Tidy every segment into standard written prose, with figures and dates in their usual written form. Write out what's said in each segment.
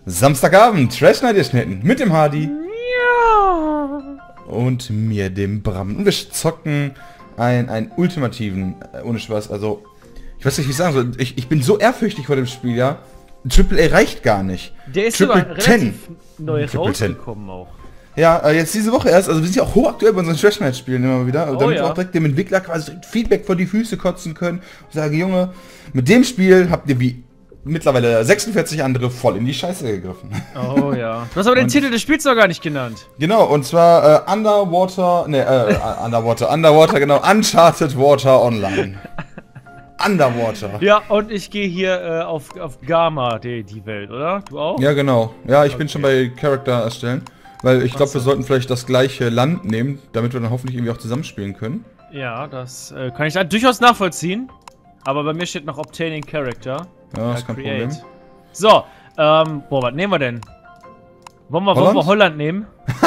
Samstagabend, Trash Night geschnitten, mit dem Hardy. Ja. Und mir, dem Bram. Und wir zocken einen ultimativen, ohne Spaß, also, ich weiß nicht, wie ich sagen soll, ich bin so ehrfürchtig vor dem Spiel, ja. Triple A reicht gar nicht. Der ist Triple sogar relativ neu Triple rausgekommen auch. Ja, jetzt diese Woche erst, also wir sind ja auch hochaktuell bei unseren Trash Night Spielen immer wieder, Oh, damit ja. wir auch direkt dem Entwickler quasi direkt Feedback vor die Füße kotzen können und sagen, Junge, mit dem Spiel habt ihr wie mittlerweile 46 andere voll in die Scheiße gegriffen. Oh ja. Du hast aber den Titel des Spiels noch gar nicht genannt. Genau, und zwar Underwater, genau, Uncharted Water Online. Underwater. Ja, und ich gehe hier auf Gamma, die Welt, oder? Du auch? Ja, genau. Ja, ich bin schon bei Charakter erstellen. Weil ich glaube, wir sollten vielleicht das gleiche Land nehmen, damit wir dann hoffentlich irgendwie auch zusammenspielen können. Ja, das kann ich durchaus nachvollziehen. Aber bei mir steht noch Obtaining Character. Ja, ist kein Problem. So, boah, was nehmen wir denn? Wollen wir Holland nehmen?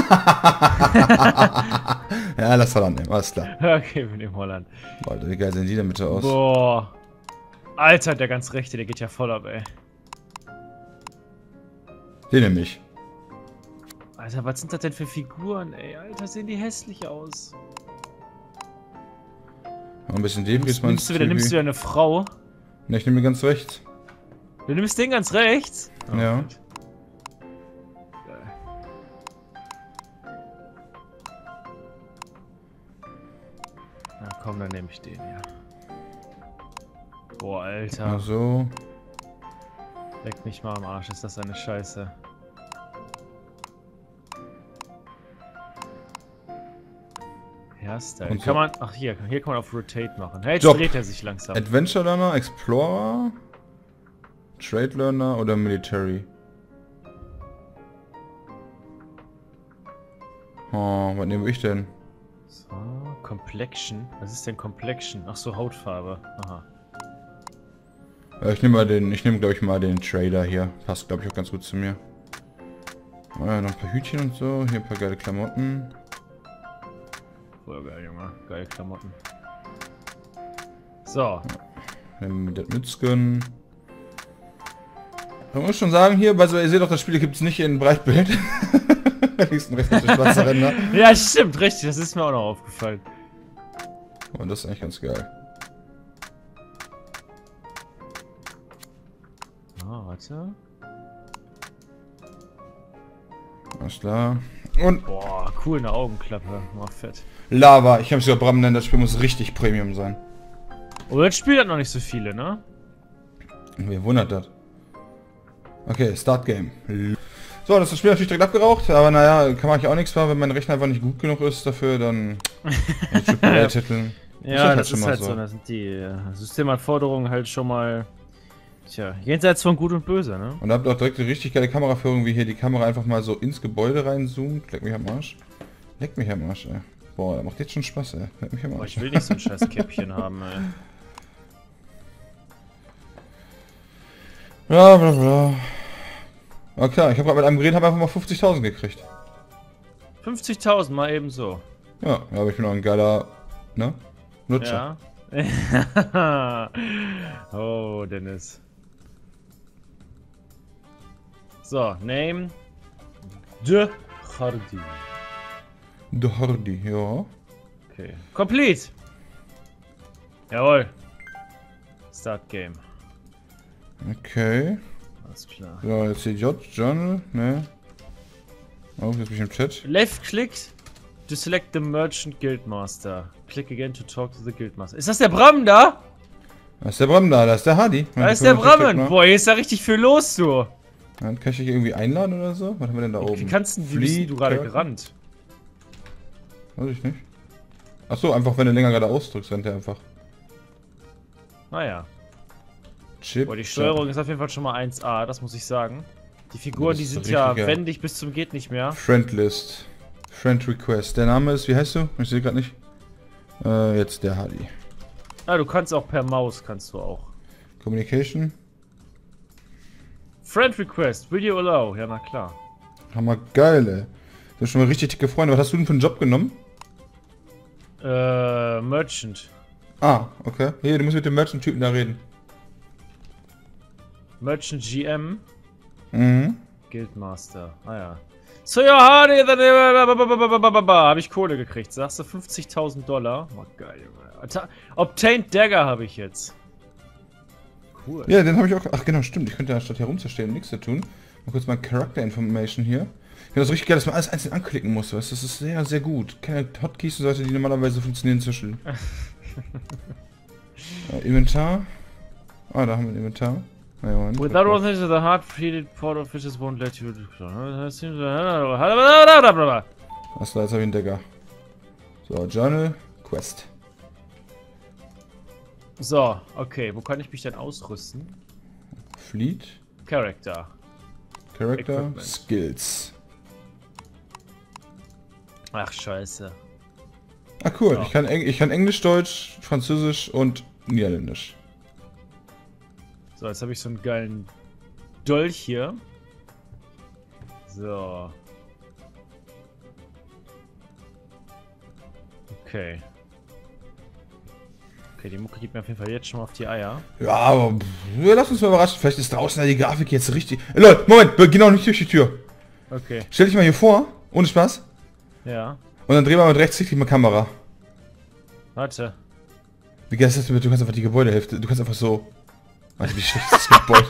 Ja, lass Holland nehmen, alles klar. Okay, wir nehmen Holland. Alter, wie geil sehen die denn bitte aus? Boah. Alter, der ganz rechte, der geht ja voll ab, ey. Den nehme ich. Alter, was sind das denn für Figuren, ey? Alter, sehen die hässlich aus. Noch ein bisschen Debris, Nimmst du wieder eine Frau? Ne, ich nehme ganz rechts. Du nimmst den ganz rechts? Oh, Ja. Gott. Geil. Na komm, dann nehme ich den hier. Boah, Alter. Ach so. Leck mich mal am Arsch, ist das eine Scheiße. Hairstyle. Und so. Kann man. Ach, hier kann man auf Rotate machen. Hey, jetzt Job. dreht er sich langsam. Adventure Learner, Explorer, Trade Learner oder Military? Oh, was nehme ich denn? So, Complexion. Was ist denn Complexion? Ach so, Hautfarbe. Aha. Ich nehme glaube ich mal den Trader hier. Passt glaube ich auch ganz gut zu mir. Oh ja, noch ein paar Hütchen und so. Hier ein paar geile Klamotten. Voll geil, Junge. Geile Klamotten. So. Mit der Mützgen. Ich muss schon sagen, hier, also ihr seht doch, das Spiel gibt es nicht in Breitbild. Links und rechts durch schwarze Ränder. Ja, stimmt, richtig. Das ist mir auch noch aufgefallen. Und das ist eigentlich ganz geil. Ah, warte. Alles klar. Und Boah, cool, eine Augenklappe. Mal fett. Lava. Ich habe es ja Bram nennen, das Spiel muss richtig Premium sein. Oh, das Spiel hat noch nicht so viele, ne? Wer wundert das? Okay, Start Game. So, das ist das Spiel natürlich direkt abgeraucht, aber naja, kann man auch nichts machen, wenn mein Rechner einfach nicht gut genug ist dafür, dann AAA-Titeln. Ja, das ist halt so. Da sind die Systemanforderungen halt schon mal, tja, jenseits von Gut und Böse, ne? Und da habt ihr auch direkt eine richtig geile Kameraführung, wie hier die Kamera einfach mal so ins Gebäude reinzoomt. Leck mich am Arsch. Leck mich am Arsch, ey. Boah, das macht jetzt schon Spaß, ey. Leck mich am Boah, Arsch. ich will nicht so ein scheiß Käppchen haben, ey. Bla bla bla. Ah klar, ich habe gerade mit einem Gerät einfach mal 50.000 gekriegt. 50.000 mal eben so. Ja, aber ich bin auch ein geiler, ne? Nutzer. Ja. Oh, Dennis. So, Name. De Hardy. Der Hardy, ja. Okay. Complete. Jawohl. Start Game. Okay. Alles klar. So, jetzt hier Journal, ne? Oh, jetzt bin ich im Chat. Left click to select the Merchant Guildmaster. Click again to talk to the Guildmaster. Ist das der Bram da? Da ist der Bram da, ist der Hardy. Da ist der Bram. Boah, hier ist da richtig viel los, du. Dann kann ich dich irgendwie einladen oder so? Was haben wir denn da oben? Wie bist du gerade gerannt? Weiß ich nicht. Achso, einfach wenn du länger gerade ausdrückst, rennt er einfach. Naja. Chip. Boah, die Steuerung ist auf jeden Fall schon mal 1A, das muss ich sagen. Die Figuren, Das die ist sind richtig ja geil. wendig bis zum geht nicht mehr. Friendlist. Friend Request. Der Name ist, wie heißt du? Ich sehe gerade nicht. Jetzt der Hardy. Ah, du kannst auch per Maus, kannst du auch. Communication. Friend Request, will you allow? Ja, na klar. Hammer geil, ey. Du hast schon mal richtig dicke Freunde. Was hast du denn für einen Job genommen? Merchant. Ah, okay. Hier, du musst mit dem Merchant-Typen da reden. Merchant GM. Mhm. Guildmaster. Ah ja. So ja, habe ich Kohle gekriegt. Sagst du $50.000? Oh, geil, Junge. Obtained Dagger habe ich jetzt. Cool. Ja, den habe ich auch. Ach genau, stimmt. Ich könnte ja statt hier rumzustehen und nichts zu tun. Mal kurz mal Character Information hier. Ich finde das richtig geil, dass man alles einzeln anklicken muss. Weißt? Das ist sehr, sehr gut. Keine Hotkeys und solche, die normalerweise funktionieren zwischen. Inventar. Ah, da haben wir ein Inventar. Without authorization, the hard-feeded port officials won't let you... Achso, jetzt habe ich einen Decker. So, Journal, Quest. So, okay, wo kann ich mich denn ausrüsten? Fleet. Character, Equipment. Skills. Ach, scheiße. Ah, cool. Oh. Ich kann Englisch, Deutsch, Französisch und Niederländisch. So, jetzt habe ich so einen geilen Dolch hier. So. Okay. Okay, die Mucke gibt mir auf jeden Fall jetzt schon mal auf die Eier. Ja, aber lass uns mal überraschen. Vielleicht ist draußen die Grafik jetzt richtig... Leute, Moment, wir gehen auch nicht durch die Tür. Okay. Stell dich mal hier vor, ohne Spaß. Ja. Und dann drehen wir mit rechts richtig mal Kamera. Warte. Wie geil ist das, du kannst einfach die Gebäudehälfte, du kannst einfach so... Warte, wie schlecht ist das Gebäude?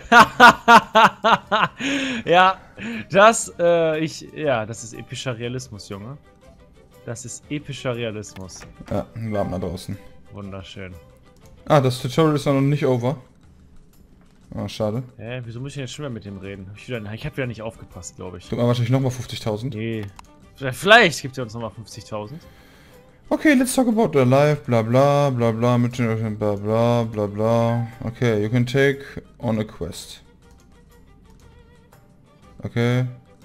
Ja, das ist epischer Realismus, Junge. Das ist epischer Realismus. Ja, ein Warm da draußen. Wunderschön. Ah, das Tutorial ist noch nicht over. Ah, schade. Wieso muss ich denn jetzt schon wieder mit dem reden? Ich hab wieder nicht aufgepasst, glaube ich. Guck mal, wahrscheinlich nochmal 50.000. Nee. Vielleicht gibt es uns nochmal 50.000. Okay, let's talk about the life, bla bla, bla bla, mit bla bla, bla bla. Okay, you can take on a quest. Okay.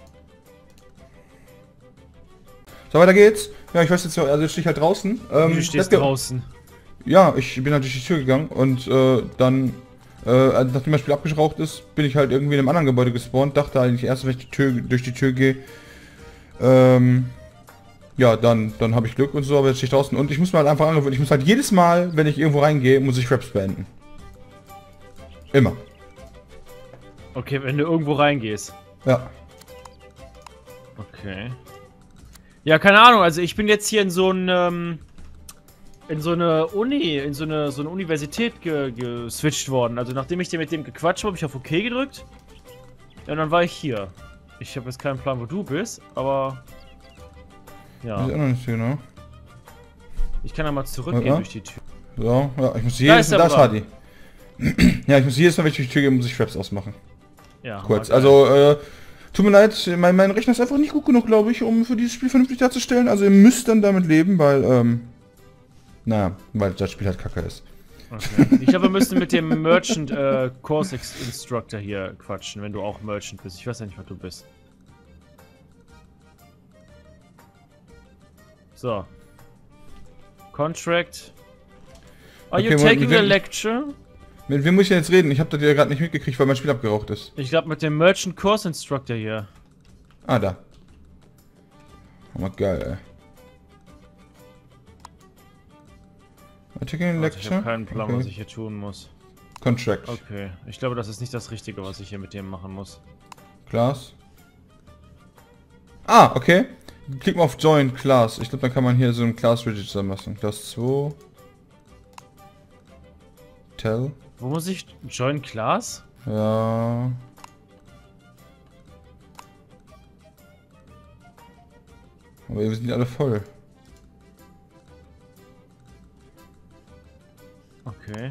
So, weiter geht's. Ja, ich weiß jetzt, also jetzt stehe ich halt draußen. Du stehst draußen. Ja, ich bin halt durch die Tür gegangen und dann, nachdem das Spiel abgeraucht ist, bin ich halt irgendwie in einem anderen Gebäude gespawnt. Dachte eigentlich erst, wenn ich durch die Tür gehe, ja, dann habe ich Glück und so, aber jetzt stehe ich draußen und ich muss mir halt einfach angewöhnen, ich muss halt jedes Mal, wenn ich irgendwo reingehe, muss ich Raps beenden. Immer. Okay, wenn du irgendwo reingehst. Ja. Okay. Ja, keine Ahnung, also ich bin jetzt hier in so ein, in so eine Universität geswitcht worden. Also nachdem ich mit dem gequatscht habe, habe ich auf OK gedrückt. Ja, und dann war ich hier. Ich habe jetzt keinen Plan, wo du bist, aber... Ja. Ist auch noch nicht genau. Ich kann ja mal zurückgehen durch die Tür. So, ja, ich muss jedes Mal... Da ist Hardy. Ja, ich muss jedes Mal, wenn ich durch die Tür gehe, muss ich Raps ausmachen. Ja. Kurz, also, tut mir leid, mein Rechner ist einfach nicht gut genug, glaube ich, um für dieses Spiel vernünftig darzustellen. Also ihr müsst dann damit leben, weil, naja, weil das Spiel halt kacke ist. Okay. Ich glaube, wir müssen mit dem Merchant Course Instructor hier quatschen, wenn du auch Merchant bist. Ich weiß ja nicht, was du bist. So. Contract. Are you taking a lecture? Mit wem muss ich denn jetzt reden? Ich habe das ja gerade nicht mitgekriegt, weil mein Spiel abgeraucht ist. Ich glaube mit dem Merchant Course Instructor hier. Ah, da. Oh, mal geil, ey. Taking a lecture? Ich habe keinen Plan, was ich hier tun muss. Contract. Okay. Ich glaube, das ist nicht das Richtige, was ich hier mit dem machen muss. Class. Ah, okay. Klick mal auf Join Class. Ich glaube, dann kann man hier so ein Class Register machen. Class 2. Tell. Wo muss ich Join Class? Ja. Aber wir sind alle voll. Okay.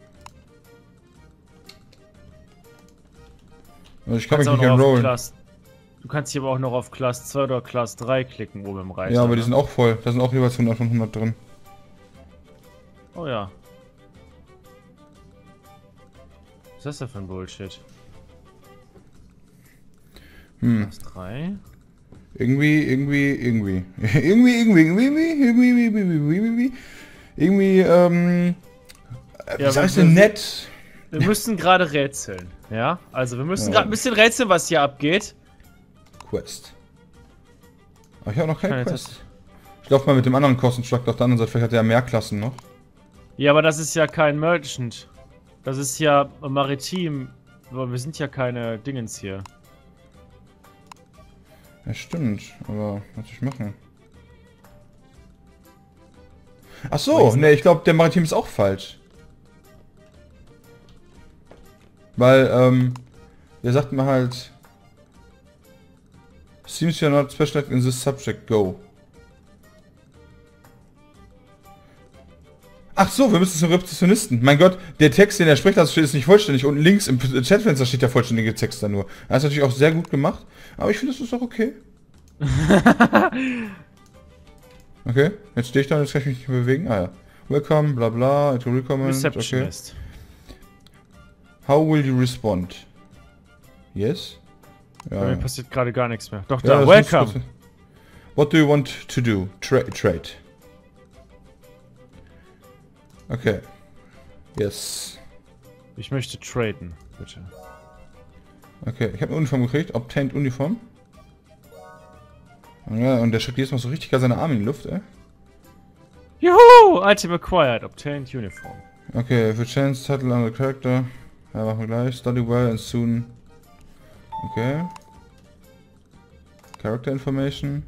Also ich kann mich nicht enrollen. Du kannst hier aber auch noch auf Class 2 oder Class 3 klicken, oben im Reiter. Ja, aber die sind auch voll. Da sind auch jeweils 100 von 100 drin. Oh ja. Was ist das denn für ein Bullshit? Class 3? Irgendwie, wie sag ich denn nett? Wir müssen gerade rätseln, ja? Also wir müssen gerade ein bisschen rätseln, was hier abgeht. Quest. Aber ich habe noch keine Quest. Ich laufe mal mit dem anderen Kostenstruct auf der anderen Seite, vielleicht hat er ja mehr Klassen noch. Ja, aber das ist ja kein Merchant. Das ist ja maritim. Aber wir sind ja keine Dingens hier. Ja, stimmt. Aber was soll ich machen? Ach so, ne, ich glaube, der Maritim ist auch falsch. Weil, der sagt mir halt... Seems you're not specialized in this subject, go. Ach so, wir müssen zum Rezeptionisten. Mein Gott, der Text, den er spricht, also ist nicht vollständig. Unten links im Chatfenster steht der vollständige Text da nur. Das ist natürlich auch sehr gut gemacht. Aber ich finde, das ist auch okay. Okay, jetzt stehe ich da und jetzt kann ich mich nicht mehr bewegen. Ah ja. Welcome, bla bla, to recommend. Receptionist. Okay. How will you respond? Yes? Ja. Bei mir passiert gerade gar nichts mehr. Doch, Ja, da. Welcome. What do you want to do? Trade. Okay. Yes. Ich möchte traden, bitte. Okay, ich habe eine Uniform gekriegt. Obtained Uniform. Ja, und der schickt jedes Mal so richtig geil seine Arme in die Luft, ey. Juhu! Item acquired. Obtained uniform. Okay, für Chance, Title and the Character. Ja, machen wir gleich. Study well and soon. Okay. Character Information.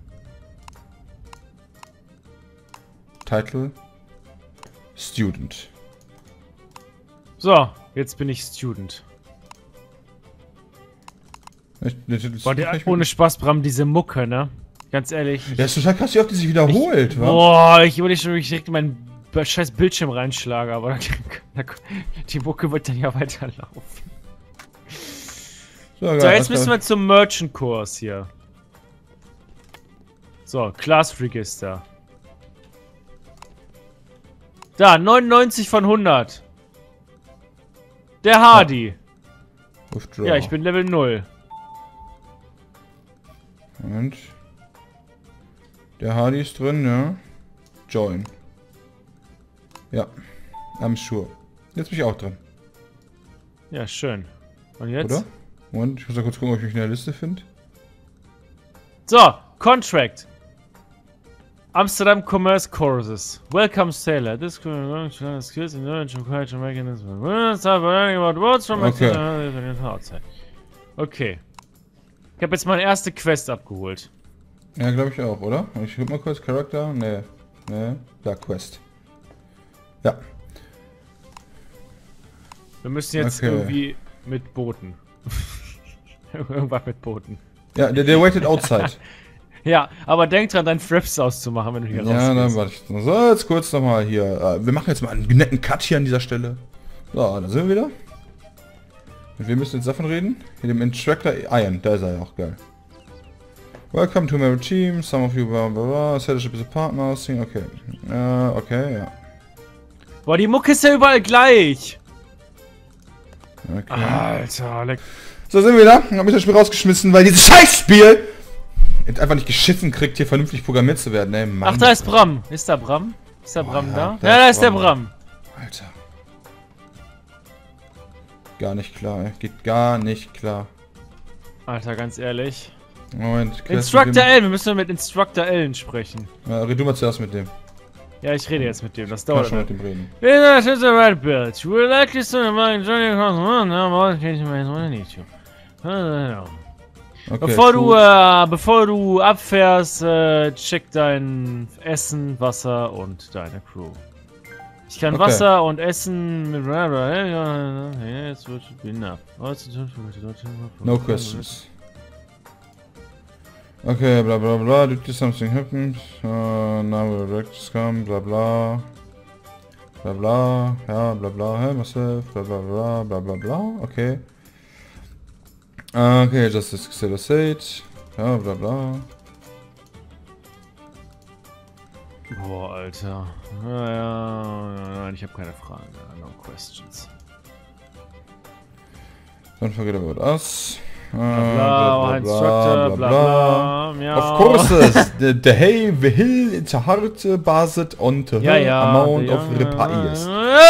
Title. Student. So, jetzt bin ich Student. Boah, ohne Spaß, Bram, diese Mucke, ne? Ganz ehrlich. Ja, ist total krass, wie oft die sich wiederholt, wa? Boah, ich überlege schon, wie ich direkt in meinen scheiß Bildschirm reinschlage, aber die Mucke wird dann ja weiterlaufen. So, jetzt müssen wir zum Merchant-Kurs hier. So, Class Register. Da, 99 von 100. Der Hardy. Withdraw. Ja, ich bin Level 0. Und der Hardy ist drin, ja. Join. Ja, I'm sure. Jetzt bin ich auch drin. Ja, schön. Und jetzt? Oder? Und ich muss da kurz gucken, ob ich mich in der Liste finde. So, Contract. Amsterdam Commerce Courses. Welcome Sailor. This skills in knowledge required to make this learning about words from outside. Okay. Ich habe jetzt meine erste Quest abgeholt. Ja, glaube ich auch, oder? Ich guck mal kurz, Charakter. Nee. Da, Quest. Ja. Wir müssen jetzt irgendwie mit Booten. Irgendwas mit Booten. Ja, der waited outside. Ja, aber denk dran, deinen Fraps auszumachen, wenn du hier rausgehst. Ja, dann warte ich. So, jetzt kurz nochmal hier. Wir machen jetzt mal einen netten Cut hier an dieser Stelle. So, da sind wir wieder. Und wir müssen jetzt davon reden. Mit dem Instructor Iron, da ist er ja auch geil. Welcome to my team, some of you blah blah blah, establish a partner, thing, okay. Okay, ja. Boah, die Mucke ist ja überall gleich. Okay. Alter, leck. So, sind wir wieder. Ich hab mich das Spiel rausgeschmissen, weil dieses Scheißspiel einfach nicht geschissen kriegt, hier vernünftig programmiert zu werden, ey, Mann. Ach, da ist Bram. Ist da Bram? Ist da Bram da? Ja, da ist der Bram. Alter. Gar nicht klar, ey. Geht gar nicht klar. Alter, ganz ehrlich. Moment. Instructor Ellen, wir müssen mit Instructor Ellen sprechen. Red du mal zuerst mit dem. Ja, ich rede jetzt mit dem, das Kann dauert schon mit dem reden. This is the right build. You will likely soon among Johnny across one, now need you. Okay, bevor du abfährst, check dein Essen, Wasser und deine Crew. Ich kann Wasser und Essen mit jetzt wird enough. No questions. Okay, bla bla bla, did something happened? Now we're direct scum, bla bla. Bla bla, ja, bla bla, hey, myself, bla bla bla, bla bla bla, okay. Okay, just as Xilla said. Ja, bla bla. Boah, Alter. Nein, ich habe keine Fragen. No questions. Don't forget about us. Bla bla bla bla. Of course, the hey, the hill, it's a hard basit on the amount of repairs.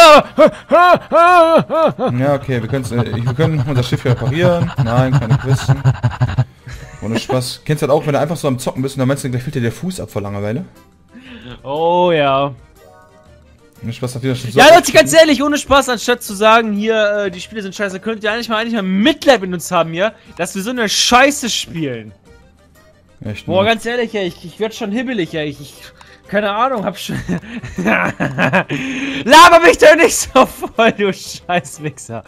Ja, okay, wir können unser Schiff reparieren. Nein, keine Question. Ohne Spaß. Kennst du das auch, wenn du einfach so am Zocken bist und dann meinst du, gleich fällt dir der Fuß ab vor Langeweile? Oh ja. Ohne Spaß, hat wieder schon so. Ja, Leute, ganz ehrlich, ohne Spaß, anstatt zu sagen, hier, die Spiele sind scheiße, könnt ihr eigentlich mal Mitleid mit uns haben hier, dass wir so eine Scheiße spielen. Echt Boah, nicht. ganz ehrlich, ey, ich werd schon hibbelig, ey. Keine Ahnung, hab schon... Laber mich doch nicht so voll, du Scheißwichser.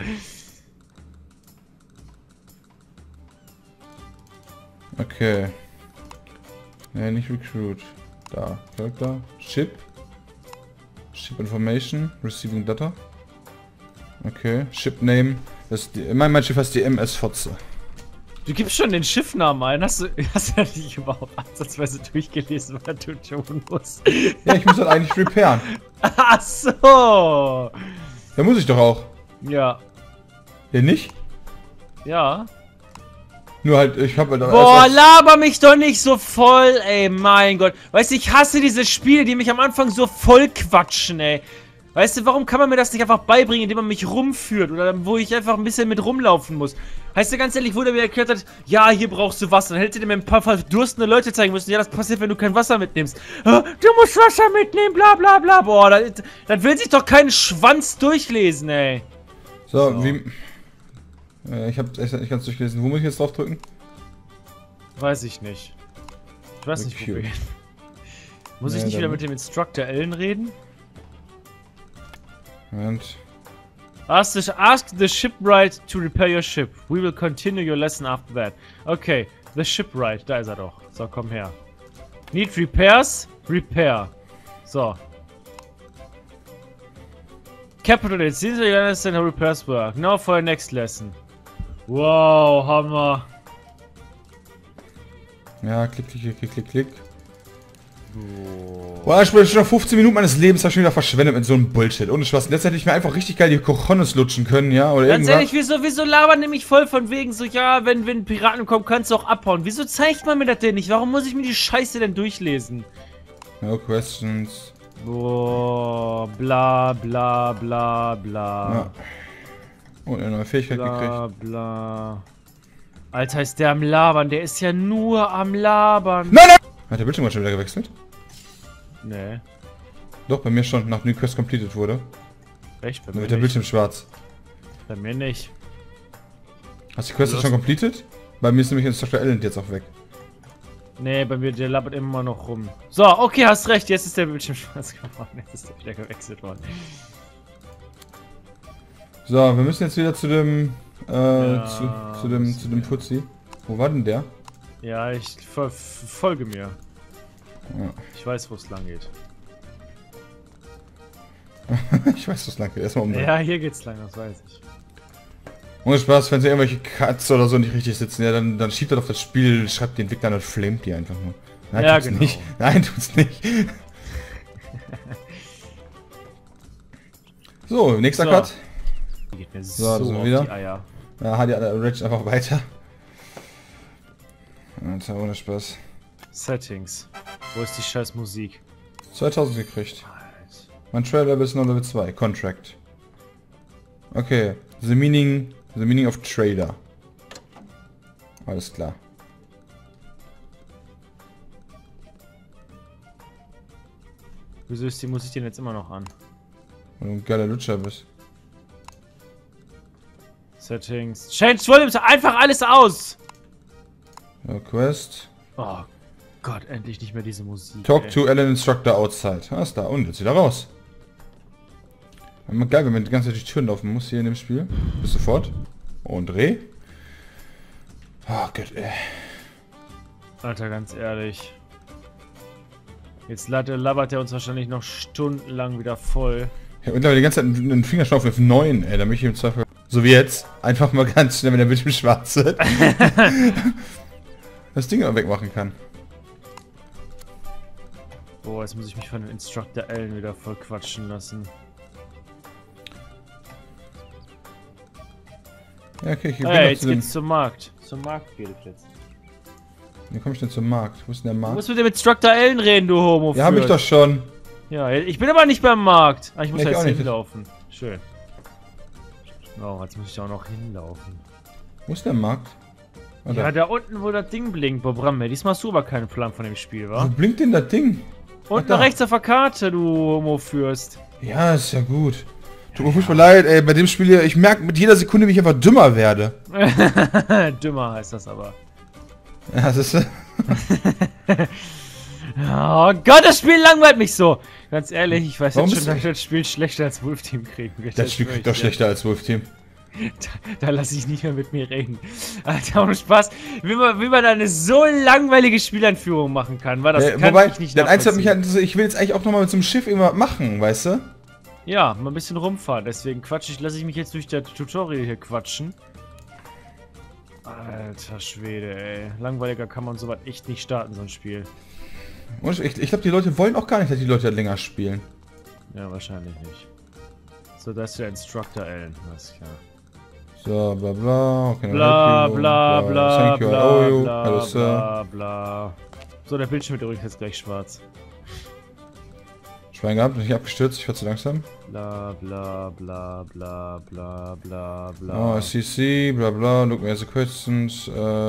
Okay. Nee, nicht Recruit. Da. Character. Ship. Ship Information. Receiving Data. Okay. Ship Name. Das ist die, mein Schiff heißt die MS Fotze. Du gibst schon den Schiffnamen ein. Hast du ja nicht überhaupt ansatzweise durchgelesen, was du tun musst? Ja, ich muss das eigentlich repairen. Ach so. Da muss ich doch auch. Ja. Ja, nicht? Ja. Nur halt, ich hab halt... Boah, laber mich doch nicht so voll, ey, mein Gott. Weißt du, ich hasse diese Spiele, die mich am Anfang so voll quatschen, ey. Weißt du, warum kann man mir das nicht einfach beibringen, indem man mich rumführt oder wo ich einfach ein bisschen mit rumlaufen muss? Heißt du, ganz ehrlich, wo der mir erklärt hat, ja, hier brauchst du Wasser. Dann hätte der mir ein paar verdurstende Leute zeigen müssen. Ja, das passiert, wenn du kein Wasser mitnimmst. Du musst Wasser mitnehmen, bla bla bla. Boah, dann will sich doch kein Schwanz durchlesen, ey. So, wie... ich hab's echt nicht ganz durchgelesen. Wo muss ich jetzt drauf drücken? Weiß ich nicht. Ich weiß nicht, wo wir gehen. Muss ich Nee, nicht wieder dann- mit dem Instructor Ellen reden? Moment. Ask the shipwright to repair your ship. We will continue your lesson after that. Okay, the shipwright, da ist er doch. So, komm her. Need repairs? Repair. So. Capital, it seems you understand how repairs work. Now for your next lesson. Wow, Hammer. Ja, klick, klick, klick, klick, klick. Boah, ich bin schon noch 15 Minuten meines Lebens hab ich schon wieder verschwendet mit so einem Bullshit. Ohne Spaß. Letztendlich hätte ich mir einfach richtig geil die Cojones lutschen können, ja? Oder Ganz irgendwas. ehrlich, wieso labern nämlich voll von wegen so, ja, wenn Piraten kommen, kannst du auch abhauen. Wieso zeigt man mir das denn nicht? Warum muss ich mir die Scheiße denn durchlesen? No questions. Boah, bla bla bla bla. Ja. Und eine neue Fähigkeit Bla gekriegt. bla. Alter, ist der am Labern? Der ist ja nur am Labern. Nein, nein! Hat der Bildschirm schon wieder gewechselt? Nee. Doch, bei mir schon, nachdem die Quest completed wurde. Echt? Bei Dann mir wird der nicht. Bildschirm schwarz. Bei mir nicht. Hast du die Quest jetzt schon completed? Bei mir ist nämlich Instructor Island jetzt auch weg. Nee, bei mir, der labert immer noch rum. So, okay, hast recht. Jetzt ist der Bildschirm schwarz geworden. Jetzt ist der wieder gewechselt worden. So, wir müssen jetzt wieder zu dem, Ja, zu dem Fuzzi. Wo war denn der? Ja, ich folge mir. Ja. Ich weiß, wo es lang geht. Ich weiß, was lang geht. Erstmal umdrehen. Ja, hier geht's lang, das weiß ich. Ohne Spaß, wenn sie irgendwelche Cuts oder so nicht richtig sitzen, ja, dann schiebt er auf das Spiel, schreibt die Entwickler und flamet die einfach nur. Nein, Ja, tut's genau. nicht. Nein, tut's nicht. So, nächster So. Cut. Die geht mir So, so das sind wir auf wieder. die Eier. Ja, hat die Rage einfach weiter. Alter, ohne Spaß. Settings. Wo ist die scheiß Musik? 2000 gekriegt. Alter. Mein Trailer ist noch Level 2. Contract. Okay. The meaning of Trader. Alles klar. Wieso ist die Musik denn jetzt immer noch an? Weil du ein geiler Lutscher bist. Settings. Change Volume, einfach alles aus! Ja, Quest. Oh Gott, endlich nicht mehr diese Musik. Talk ey. to Alan Instructor outside. Ah, ist da. Und jetzt wieder raus. Immer geil, wenn man die ganze Zeit die Türen laufen muss hier in dem Spiel. Bis sofort. Und dreh. Oh Gott, ey. Alter, ganz ehrlich. Jetzt labert er uns wahrscheinlich noch stundenlang wieder voll. Ich hab mittlerweile die ganze Zeit einen Fingerschnauf auf 9, ey. Da möchte ich im Zweifel... So wie jetzt. Einfach mal ganz schnell, wenn der Bildschirm schwarz wird. Das Ding auch wegmachen kann. Boah, jetzt muss ich mich von dem Instructor Allen wieder voll quatschen lassen. Ja, okay, ich bin Hey, noch jetzt zu dem... geht's zum Markt. Zum Markt geht es jetzt. Wie komme ich denn zum Markt? Wo ist denn der Du Markt? musst mit dem Instructor Allen reden, du Homo. Ja, hab ich doch schon. Ja, ich bin aber nicht beim Markt. Ah, ich muss Nee, ich jetzt auch nicht. hinlaufen. Schön. Oh, jetzt muss ich auch noch hinlaufen. Wo ist der Markt? Ah, Ja, da. da unten, wo das Ding blinkt, Bob Ramme. Diesmal hast du aber keinen Plan von dem Spiel, Wo wa? blinkt denn das Ding? Unten da. rechts auf der Karte, du Homo-Fürst. Ja, ist ja gut. Tut mir furchtbar leid, ey, bei dem Spiel hier, ich merke mit jeder Sekunde, wie ich einfach dümmer werde. Dümmer heißt das aber. Ja, das ist... Oh Gott, das Spiel langweilt mich so. Ganz ehrlich, ich weiß Warum jetzt schon, dass ich das Spiel schlechter als Wolf Team kriegen will. Das Spiel kriegt doch schlechter als Wolf Team. Da lasse ich nicht mehr mit mir reden. Alter, ohne Spaß. Wie man eine so langweilige Spieleinführung machen kann, weil das kann ich nicht das Einzige hat mich halt, ich will jetzt eigentlich auch nochmal mit so einem Schiff immer machen, weißt du? Ja, mal ein bisschen rumfahren. Deswegen lasse ich mich jetzt durch das Tutorial hier quatschen. Alter Schwede, ey. Langweiliger kann man sowas echt nicht starten, so ein Spiel. Und ich glaube, die Leute wollen auch gar nicht, dass die Leute das länger spielen. Ja, wahrscheinlich nicht. So, das ist der Instructor Alan. Alles klar. So, bla bla, okay, bla bla bla thank you, bla I owe you. bla Hello, bla sir. bla. So, der Bildschirm wird übrigens jetzt gleich schwarz. Schwein gehabt, nicht abgestürzt, ich war zu langsam. Bla bla bla bla bla bla bla. Oh, CC, bla bla, look me as a questions,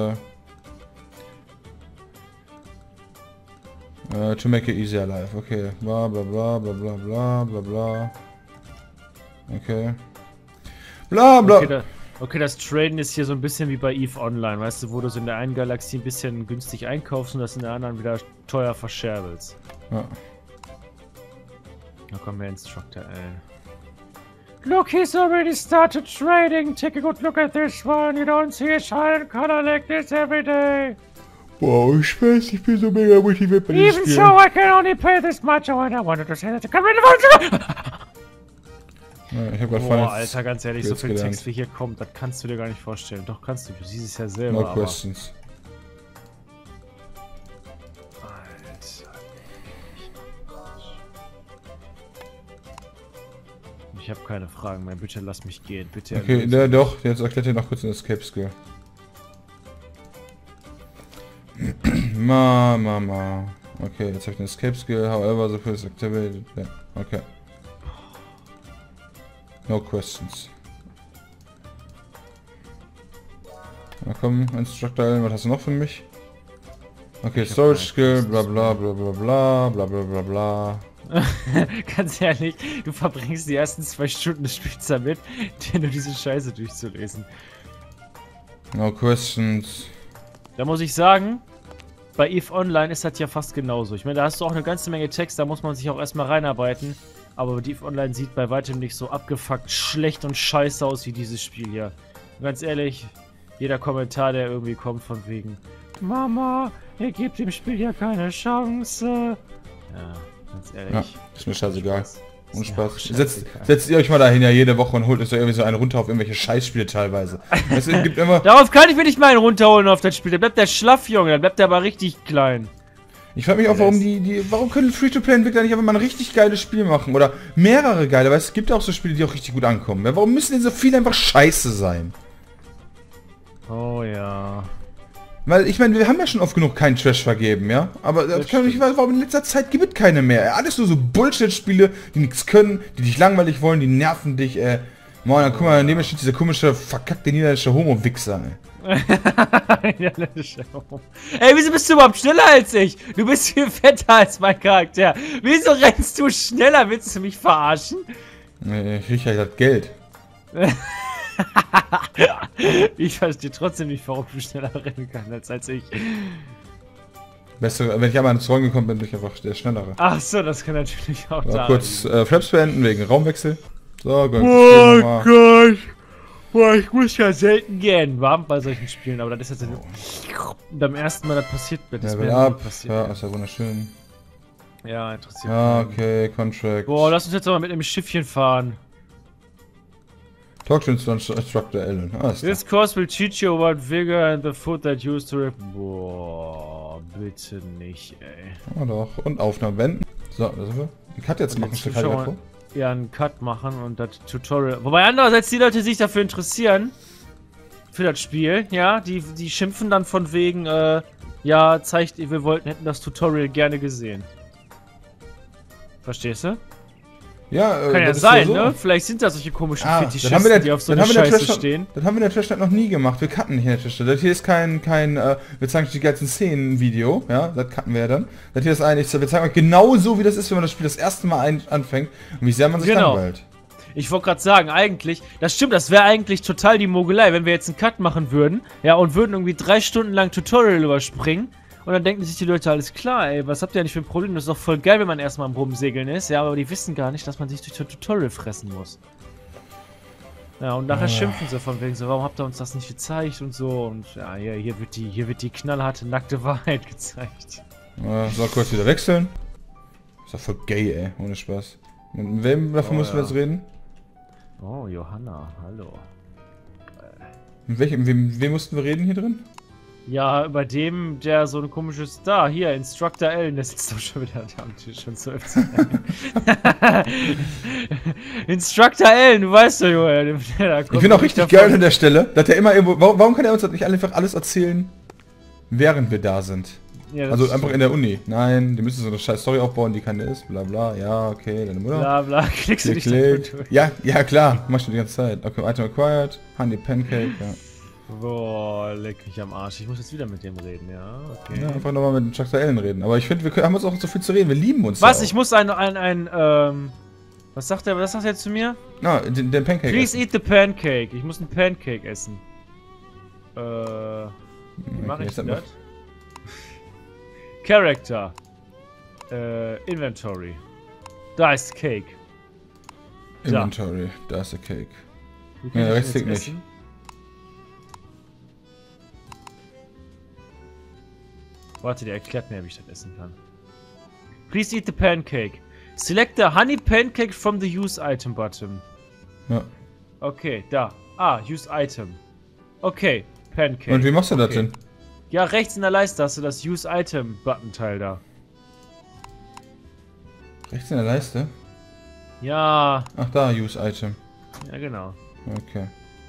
to make it easier life, okay, bla bla bla bla bla bla bla bla. Okay. Bla bla. Okay, das Traden ist hier so ein bisschen wie bei EVE Online, weißt du, wo du so in der einen Galaxie ein bisschen günstig einkaufst und das in der anderen wieder teuer verscherbelst. Ja. Da kommen wir Instructor Alan. Look, he's already started trading. Take a good look at this one. You don't see a shine color like this every day. Wow, ich weiß, ich bin so mega motiviert bei diesem Even Spiel. so, I can only pay this much. Oh, and I wanted to say that to come in. Ja, ich hab grad Boah, Alter, ganz ehrlich, so viel gelernt. Text wie hier kommt, das kannst du dir gar nicht vorstellen. Doch, kannst du. Du siehst es ja selber, No aber... questions. Alter. Ich habe keine Fragen mehr. Bitte lass mich gehen. Bitte. Okay, doch, jetzt erklärt ihr noch kurz den Escape Skill. Ma. Okay, jetzt habe ich den Escape Skill, however, the first activated. Yeah. Okay. No questions. Na komm, Instructor Alan, was hast du noch für mich? Okay, Storage Skill, bla bla bla bla bla bla bla bla bla. Ganz ehrlich, du verbringst die ersten 2 Stunden des Spiels damit, dir nur diese Scheiße durchzulesen. No questions. Da muss ich sagen, bei EVE Online ist das ja fast genauso. Ich meine, da hast du auch eine ganze Menge Text, da muss man sich auch erstmal reinarbeiten. Aber EVE Online sieht bei weitem nicht so abgefuckt, schlecht und scheiße aus wie dieses Spiel hier. Und ganz ehrlich, jeder Kommentar, der irgendwie kommt von wegen Mama, ihr gebt dem Spiel ja keine Chance. Ja, ganz ehrlich. Ja, ist mir scheißegal. Und Spaß. Ja, Setzt ihr euch mal dahin ja jede Woche und holt euch irgendwie so einen runter auf irgendwelche Scheißspiele teilweise. Es gibt immer... Darauf kann ich mir nicht mal einen runterholen auf das Spiel. Da bleibt der schlaff, Junge. Da bleibt der aber richtig klein. Ich frage mich auch, warum warum können Free-to-Play-Entwickler nicht einfach mal ein richtig geiles Spiel machen? Oder mehrere geile, weil es gibt ja auch so Spiele, die auch richtig gut ankommen. Ja, warum müssen denn so viele einfach scheiße sein? Oh ja. Weil, ich meine, wir haben ja schon oft genug keinen Trash vergeben, ja? Aber das kann doch nicht wahr, warum in letzter Zeit gibt es keine mehr. Ja, alles nur so Bullshit-Spiele, die nichts können, die dich langweilig wollen, die nerven dich, Mann, dann guck mal, daneben steht dieser komische, verkackte niederländische Homo-Wichser, ey. Ey, wieso bist du überhaupt schneller als ich? Du bist viel fetter als mein Charakter. Wieso rennst du schneller? Willst du mich verarschen? Nee, ich krieg ja das Geld. Ich verstehe trotzdem nicht, warum du schneller rennen kannst als ich. Beste, wenn ich einmal ins Rollen gekommen bin, bin ich einfach der Schnellere. Ach so, das kann natürlich auch So, da. kurz Flaps beenden wegen Raumwechsel. So, gut. Oh Gott. Boah, ich muss ja selten gern warm bei solchen Spielen, aber das ist jetzt beim ersten Mal das passiert wird. Das Level mir up. nie passiert. Ja, ist ja wunderschön. Ja, interessiert Ja, mich. okay, Contract. Boah, lass uns jetzt aber mit einem Schiffchen fahren. Talk to Instructor Alan. Ah, ist This course will teach you about vigor and the food that you used to rip. Boah, bitte nicht, ey. da. Ah, doch. Und Aufnahme wenden. So, da sind wir. Die Cut jetzt machen, steht halt vor. Ja, einen Cut machen und das Tutorial. Wobei andererseits die Leute sich dafür interessieren. Für das Spiel, ja. Die schimpfen dann von wegen, ja, zeigt, wir hätten das Tutorial gerne gesehen. Verstehst du? Ja, kann ja sein, so. Ne? Vielleicht sind da solche komischen Fetischisten, die auf so eine Scheiße stehen. Das haben wir in der Trashnet noch nie gemacht. Wir cutten nicht in der Trashnet. Das hier ist kein wir zeigen euch die ganzen Szenen-Video, ja, das cutten wir ja dann. Das hier ist eigentlich, wir zeigen euch genau so, wie das ist, wenn man das Spiel das erste Mal anfängt und wie sehr man sich langweilt. Ich wollte gerade sagen, eigentlich, das stimmt, das wäre eigentlich total die Mogelei, wenn wir jetzt einen Cut machen würden, ja, und würden irgendwie 3 Stunden lang Tutorial überspringen Und dann denken sich die Leute, alles klar, ey, was habt ihr eigentlich für ein Problem? Das ist doch voll geil, wenn man erstmal am Rumsegeln ist. Ja, aber die wissen gar nicht, dass man sich durch das Tutorial fressen muss. Ja, und nachher schimpfen sie von wegen so, warum habt ihr uns das nicht gezeigt und so. Und ja, hier wird die knallharte, nackte Wahrheit gezeigt. Ja, soll kurz wieder wechseln. Ist doch voll gay, ey, ohne Spaß. Mit wem davon müssen wir jetzt reden? Oh, Johanna, hallo. Mit wem mussten wir reden hier drin? Ja, bei dem, der so ein komisches... Da, hier, Instructor Ellen, der sitzt doch schon wieder am Tisch, schon 12. Instructor Ellen, du weißt doch, Junge. Ich bin auch richtig geil an der Stelle, dass der immer irgendwo... Warum kann er uns das nicht einfach alles erzählen, während wir da sind? Ja, also einfach in der Uni. Nein, die müssen so eine scheiß Story aufbauen, die keine ist, bla bla, ja, okay, deine Mutter. Bla bla, klickst du dich durch. Ja, klar, machst du die ganze Zeit. Okay, Item acquired, Honey Pancake, ja. Boah, leck mich am Arsch. Ich muss jetzt wieder mit dem reden, ja, okay. Ja, einfach nochmal mit Instructor Ellen reden. Aber ich finde, wir haben uns auch so viel zu reden, wir lieben uns. Was? Ich muss was sagt er jetzt zu mir? Na, den Pancake. Please eat the pancake. Ich muss einen Pancake essen. Wie mache ich das? Character. Inventory. Da ist Cake. Inventory, da ist der Cake. Ja, Rechtsklick nicht. Warte, der erklärt mir, wie ich das essen kann. Please eat the pancake. Select the honey pancake from the use item button. Ja. Okay, da. Ah, use item. Okay, pancake. Und wie machst du das denn? Ja, rechts in der Leiste hast du das use item Button-Teil da. Rechts in der Leiste? Ja. Ach da, use item. Ja, genau. Okay.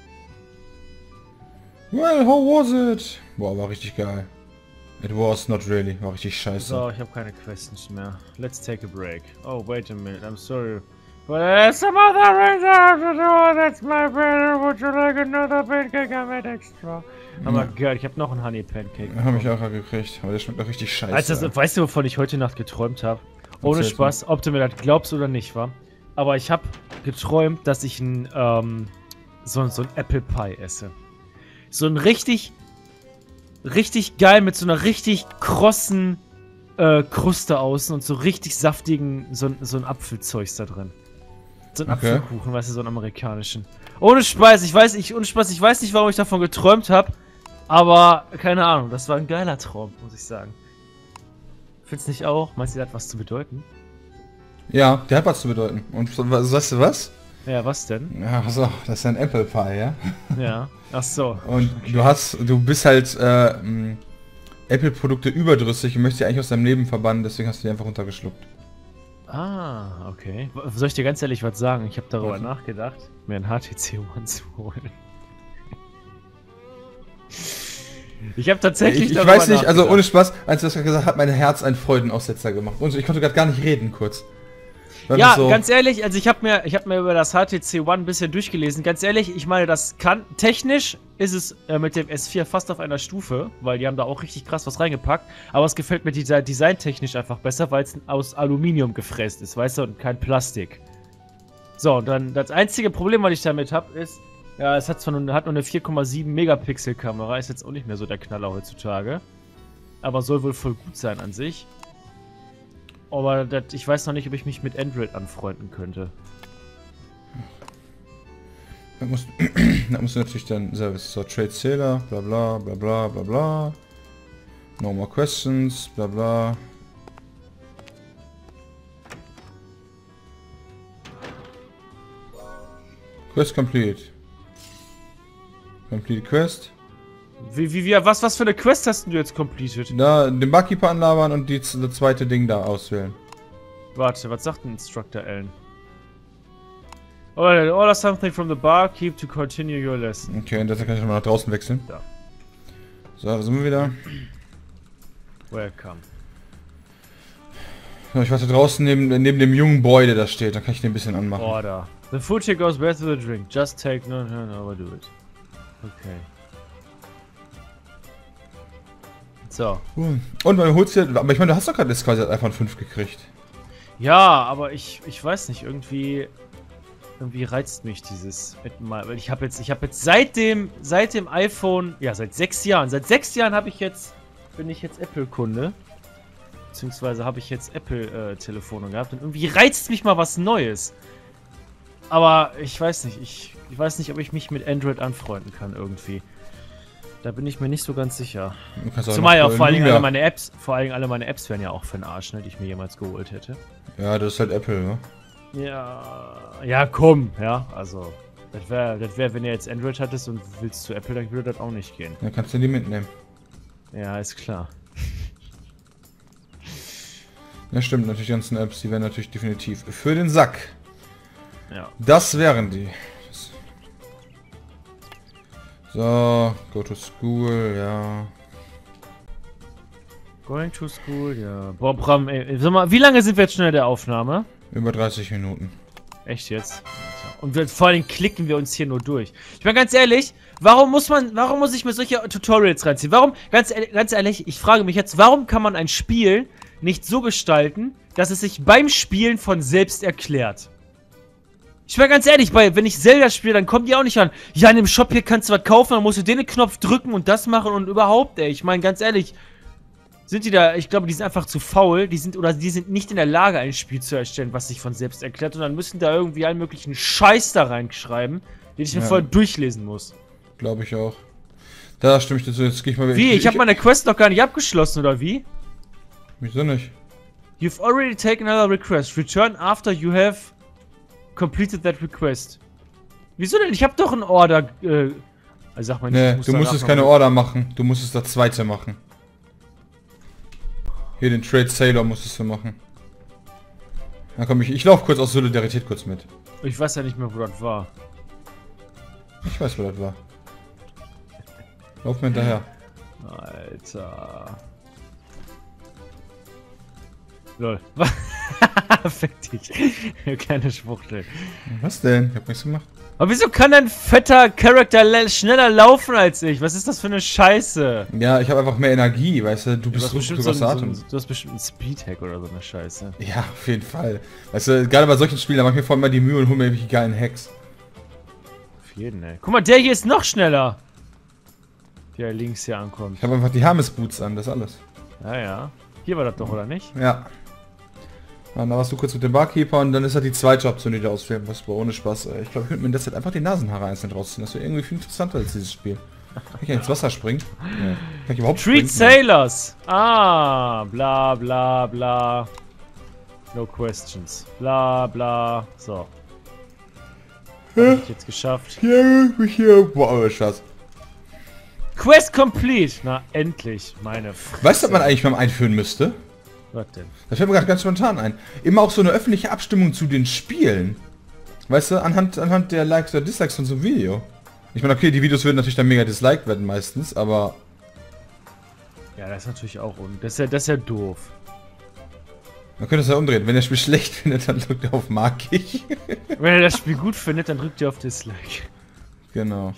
Well, how was it? Boah, war richtig geil. It was not really. War richtig scheiße. So, ich habe keine Questions mehr. Let's take a break. Oh, wait a minute. I'm sorry. But there's some other reason I have to do. That's my better. Would you like another pancake? I made extra. Aber geil, ich habe noch einen Honey Pancake. Habe ich auch gekriegt. Aber der schmeckt doch richtig scheiße. Also, weißt du, wovon ich heute Nacht geträumt habe? Ohne Spaß, ob du mir das glaubst oder nicht, wa? Aber ich habe geträumt, dass ich so ein Apple Pie esse. So ein richtig geil mit so einer richtig krossen Kruste außen und so richtig saftigen, so ein Apfelzeugs da drin. So ein Apfelkuchen, weißt du, so einen amerikanischen. Ohne Spaß, ich weiß nicht, warum ich davon geträumt habe, aber keine Ahnung, das war ein geiler Traum, muss ich sagen. Findest du nicht auch? Meinst du, der hat was zu bedeuten? Ja, der hat was zu bedeuten. Und weißt du was? Ja, was denn? Ja, so, das ist ein Apple Pie, ja? Ja, ach so. Und du bist halt Apple-Produkte überdrüssig und möchtest sie eigentlich aus deinem Leben verbannen, deswegen hast du die einfach runtergeschluckt. Ah, okay. Soll ich dir ganz ehrlich was sagen? Ich habe darüber nachgedacht, mir ein HTC One zu holen. Ich habe tatsächlich ich weiß nicht, also ohne Spaß, als du das gesagt hast, hat mein Herz einen Freudenaussetzer gemacht. Und ich konnte gerade gar nicht reden, kurz. Ja, so ganz ehrlich, also ich hab mir über das HTC One ein bisschen durchgelesen. Ganz ehrlich, ich meine, das kann, technisch ist es mit dem S4 fast auf einer Stufe, weil die haben da auch richtig krass was reingepackt. Aber es gefällt mir designtechnisch einfach besser, weil es aus Aluminium gefräst ist, weißt du, und kein Plastik. So, und dann das einzige Problem, was ich damit habe, ist, ja, es hat nur eine 4,7 Megapixel Kamera, ist jetzt auch nicht mehr so der Knaller heutzutage. Aber soll wohl voll gut sein an sich. Aber ich weiß noch nicht, ob ich mich mit Android anfreunden könnte. Da musst du natürlich dann Service, so Trade Sailor, bla bla bla bla bla bla. No more questions, bla bla. Quest complete. Complete Quest. Was für eine Quest hast du jetzt completed? Da, den Barkeeper anlabern und das zweite Ding da auswählen. Warte, was sagt denn Instructor Ellen? Order something from the barkeep to continue your lesson. Okay, und deshalb kann ich nochmal nach draußen wechseln. Da. So, da sind wir wieder. Welcome. Ich warte draußen neben dem jungen Boy, der da steht. Dann kann ich den ein bisschen anmachen. Order. The food here goes best with the drink. Just take no, overdo it. Okay. So. Und man holt dir, aber ich meine, du hast doch gerade das quasi iPhone 5 gekriegt. Ja, aber ich weiß nicht, irgendwie reizt mich dieses weil ich habe jetzt seit dem iPhone, ja, seit 6 Jahren habe ich jetzt bin ich jetzt Apple-Kunde. Beziehungsweise habe ich jetzt Apple-Telefone gehabt und irgendwie reizt mich mal was Neues. Aber ich weiß nicht, ich weiß nicht, ob ich mich mit Android anfreunden kann irgendwie. Da bin ich mir nicht so ganz sicher. Zumal ja auch vor allem alle meine Apps wären ja auch für den Arsch, ne, die ich mir jemals geholt hätte. Ja, das ist halt Apple, ne? Ja, komm, ja, also das wär, wenn ihr jetzt Android hattest und willst zu Apple, dann würde das auch nicht gehen. Dann kannst du die mitnehmen. Ja, ist klar. Ja, stimmt, natürlich die ganzen Apps, die wären natürlich definitiv für den Sack. Ja. Das wären die. So, go to school, ja. Going to school, ja. Boah, Bram, ey, sag mal, wie lange sind wir jetzt schon in der Aufnahme? Über 30 Minuten. Echt jetzt? Und vor allem klicken wir uns hier nur durch. Ich meine, ganz ehrlich, warum muss ich mir solche Tutorials reinziehen? Warum, ganz ehrlich, ich frage mich jetzt, warum kann man ein Spiel nicht so gestalten, dass es sich beim Spielen von selbst erklärt? Ich meine, ganz ehrlich, wenn ich Zelda spiele, dann kommt die auch nicht an. Ja, in dem Shop hier kannst du was kaufen, dann musst du den Knopf drücken und das machen und überhaupt, ey. Ich meine, ganz ehrlich, sind die da, ich glaube, die sind einfach zu faul, die sind nicht in der Lage, ein Spiel zu erstellen, was sich von selbst erklärt, und dann müssen da irgendwie allen möglichen Scheiß da reinschreiben, den ich mir voll durchlesen muss. Glaube ich auch. Da stimme ich dazu, jetzt gehe ich mal wieder. Wie? Ich habe meine Quest noch gar nicht abgeschlossen, oder wie? Wieso nicht? You've already taken another request. Return after you have completed that request. Wieso denn? Ich habe doch einen Order, also sag mal nicht, nee, du musstest keine Order machen, du musstest das zweite machen. Hier den Trade Sailor musstest du machen. Na komm, ich laufe kurz aus Solidarität kurz mit. Ich weiß ja nicht mehr, wo das war. Ich weiß, wo das war. Lauf mir hinterher. Alter. Lol. Fick dich. Kleine Schwuchtel. Was denn? Ich hab nichts gemacht. Aber wieso kann ein fetter Charakter schneller laufen als ich? Was ist das für eine Scheiße? Ja, ich habe einfach mehr Energie, weißt du? Du bist bestimmt so Atem. du hast bestimmt einen Speedhack oder so eine Scheiße. Ja, auf jeden Fall. Weißt du, gerade bei solchen Spielen, da mache ich mir vor allem mal die Mühe und hole mir irgendwelche geilen Hacks. Auf jeden, ey. Guck mal, der hier ist noch schneller. Der links hier ankommt. Ich habe einfach die Hermes-Boots an, das ist alles. Ja, ja. Hier war das doch, oder nicht? Ja. Dann warst du kurz mit dem Barkeeper und dann ist halt die zweite Option, die du auswählen musst. Aber ohne Spaß. Ich glaube, ich könnte mir das jetzt einfach die Nasenhaare einzeln rausziehen. Das wäre irgendwie viel interessanter als dieses Spiel. Kann ich ja ins Wasser springen? Ja. Kann ich überhaupt springen? Treat Sailors! Ah, bla bla bla. No questions. Bla bla. So. Hab ich jetzt geschafft. Boah, Schatz. Quest complete! Na, endlich, meine Fresse. Weißt du, was man eigentlich mal einführen müsste? Was denn? Das fällt mir gerade ganz spontan ein. Immer auch so eine öffentliche Abstimmung zu den Spielen. Weißt du, anhand der Likes oder Dislikes von so einem Video. Ich meine, okay, die Videos würden natürlich dann mega disliked werden meistens, aber... Ja, das ist natürlich auch das ist ja doof. Man könnte es ja umdrehen. Wenn der Spiel schlecht findet, dann drückt er auf mag ich. Wenn er das Spiel gut findet, dann drückt er auf Dislike. Genau.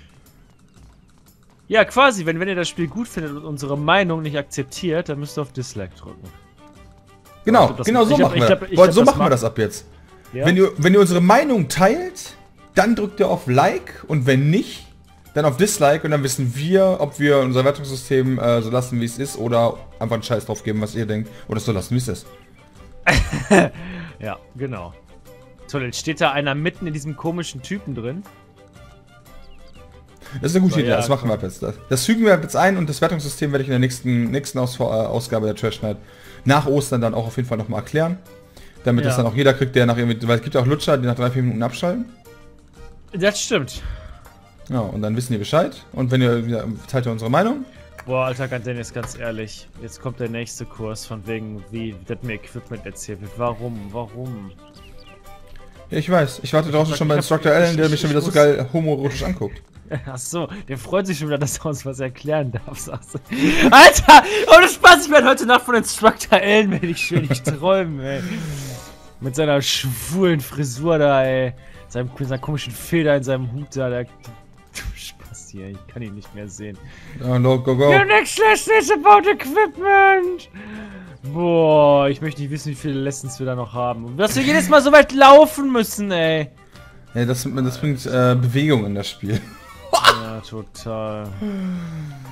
Ja, quasi, wenn ihr das Spiel gut findet und unsere Meinung nicht akzeptiert, dann müsst ihr auf Dislike drücken. Genau, genau so machen wir. So machen wir das ab jetzt. Ja? Wenn ihr unsere Meinung teilt, dann drückt ihr auf Like und wenn nicht, dann auf Dislike und dann wissen wir, ob wir unser Wertungssystem so lassen, wie es ist oder einfach einen Scheiß drauf geben, was ihr denkt oder so lassen, wie es ist. Ja, genau. Toll, jetzt steht da einer mitten in diesem komischen Typen drin. Das ist eine gute Idee, das machen wir ab jetzt. Das fügen wir jetzt ein und das Wertungssystem werde ich in der nächsten Ausgabe der Trash Night nach Ostern dann auch auf jeden Fall nochmal erklären. Damit das dann auch jeder kriegt, der nach irgendwie... Weil es gibt ja auch Lutscher, die nach 3-4 Minuten abschalten. Das stimmt. Ja, und dann wissen die Bescheid. Und wenn ihr teilt ihr unsere Meinung. Boah, Alter, Dennis, ganz ehrlich. Jetzt kommt der nächste Kurs von wegen, wie das mir Equipment erzählt wird. Warum? Ja, ich weiß. Ich warte draußen schon bei Instructor Allen, der mich schon wieder so geil homoerotisch anguckt. Achso, der freut sich schon wieder, dass er uns was erklären darf, sagst du. Alter! Ohne Spaß, ich werde heute Nacht von Instructor Allen, wenn ich träumen, ey. Mit seiner schwulen Frisur da, ey. Seiner komischen Feder in seinem Hut da, der... Spaß hier, ich kann ihn nicht mehr sehen. Ja, no, go. Your next lesson is about equipment! Boah, ich möchte nicht wissen, wie viele Lessons wir da noch haben. Und dass wir jedes Mal so weit laufen müssen, ey. Ja, das bringt Bewegung in das Spiel. Ja, total.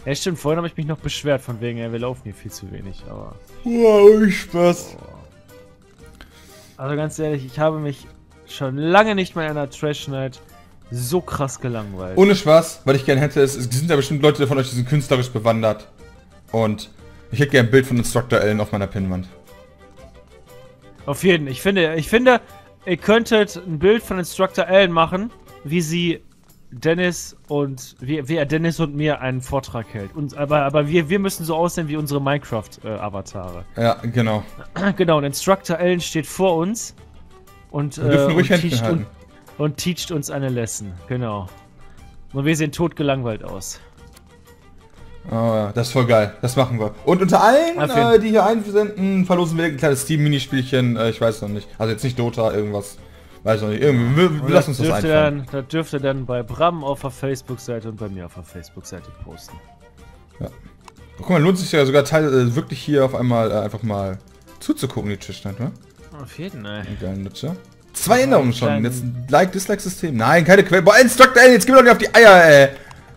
Ja, stimmt, vorhin habe ich mich noch beschwert von wegen, ja, wir laufen hier viel zu wenig, aber... Wow, Spaß. Also ganz ehrlich, ich habe mich schon lange nicht mehr in einer Trash Night so krass gelangweilt. Ohne Spaß, weil ich gerne hätte, es sind ja bestimmt Leute von euch, die sind künstlerisch bewandert. Und ich hätte gerne ein Bild von Instructor Allen auf meiner Pinnwand. Auf jeden Fall. Ich finde, ihr könntet ein Bild von Instructor Allen machen, wie sie Dennis und wie er Dennis und mir einen Vortrag hält. Aber wir müssen so aussehen wie unsere Minecraft-Avatare. Ja, genau. Genau, und Instructor Allen steht vor uns und, Wir dürfen ruhig Händchen halten. Und teacht uns eine Lesson. Genau. Und wir sehen totgelangweilt aus. Oh ja, das ist voll geil. Das machen wir. Und unter allen, die hier einsenden, verlosen wir ein kleines Steam-Minispielchen. Ich weiß noch nicht. Also jetzt nicht Dota, irgendwas. Weiß noch nicht. Irgendwie, wir lassen uns das einfallen. Das dürft ihr dann bei Bram auf der Facebook-Seite und bei mir auf der Facebook-Seite posten. Ja. Guck mal, lohnt sich ja sogar wirklich hier auf einmal einfach mal zuzugucken, die Tischstand, ne? Auf jeden Fall. Geilen Nutzer. 2 Änderungen schon. Jetzt ein Like-Dislike-System. Nein, keine Quelle. Boah, Instructor Allen, jetzt gib mir doch nicht auf die Eier, ey.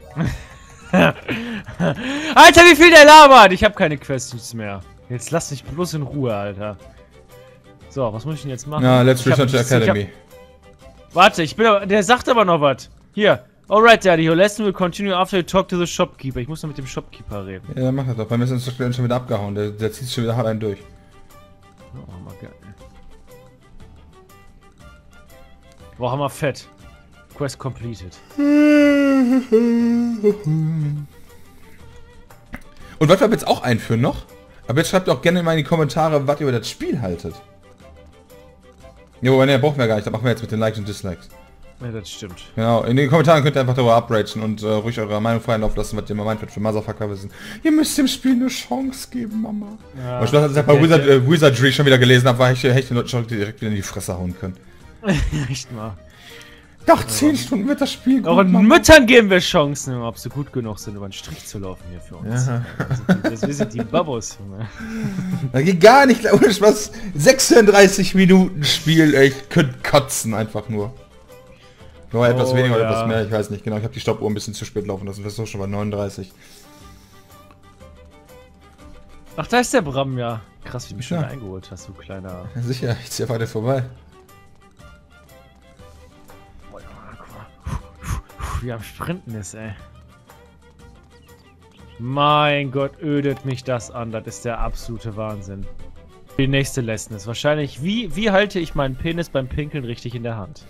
Alter, wie viel der labert! Ich habe keine Questions mehr. Jetzt lass dich bloß in Ruhe, Alter. So, was muss ich denn jetzt machen? Ja, Let's Return to Academy. Warte, der sagt aber noch was. Hier. Alright, Daddy, your lesson will continue after you talk to the shopkeeper. Ich muss noch mit dem Shopkeeper reden. Ja, mach das doch. Bei mir ist Instructor Allen schon wieder abgehauen. Der zieht schon wieder hart einen durch. Oh, mal geil. Boah, hammer fett. Quest completed. Und was wir jetzt auch einführen noch? Aber jetzt schreibt auch gerne mal in die Kommentare, was ihr über das Spiel haltet. Jo, ne, brauchen wir gar nicht. Das machen wir jetzt mit den Likes und Dislikes. Ja, das stimmt. Genau, in den Kommentaren könnt ihr einfach darüber abragen und ruhig eure Meinung freien Lauf lassen, was ihr mal meint, was für Motherfucker wir sind. Ihr müsst dem Spiel eine Chance geben, Mama. Ja, und als ich bei Wizardry schon wieder gelesen habe, hätte ich den Leuten schon direkt wieder in die Fresse hauen können. Echt mal. Doch, 10 Stunden wird das Spiel gut. Auch den Müttern geben wir Chancen, ob sie gut genug sind, über den Strich zu laufen hier für uns. Ja. Wir sind die Babos, Junge. Da geht gar nicht, ohne Spaß. 36 Minuten Spiel, ey, ich könnte kotzen einfach nur. Nur etwas weniger oder etwas mehr, ich weiß nicht genau. Ich habe die Stoppuhr ein bisschen zu spät laufen lassen, wir sind schon bei 39. Ach, da ist der Bram, ja. Krass, wie du mich schon eingeholt hast, du kleiner... Ja, sicher, ich zieh weiter vorbei. Wie am Sprinten ist, ey. Mein Gott, ödet mich das an. Das ist der absolute Wahnsinn. Die nächste Lesson ist wahrscheinlich, wie halte ich meinen Penis beim Pinkeln richtig in der Hand?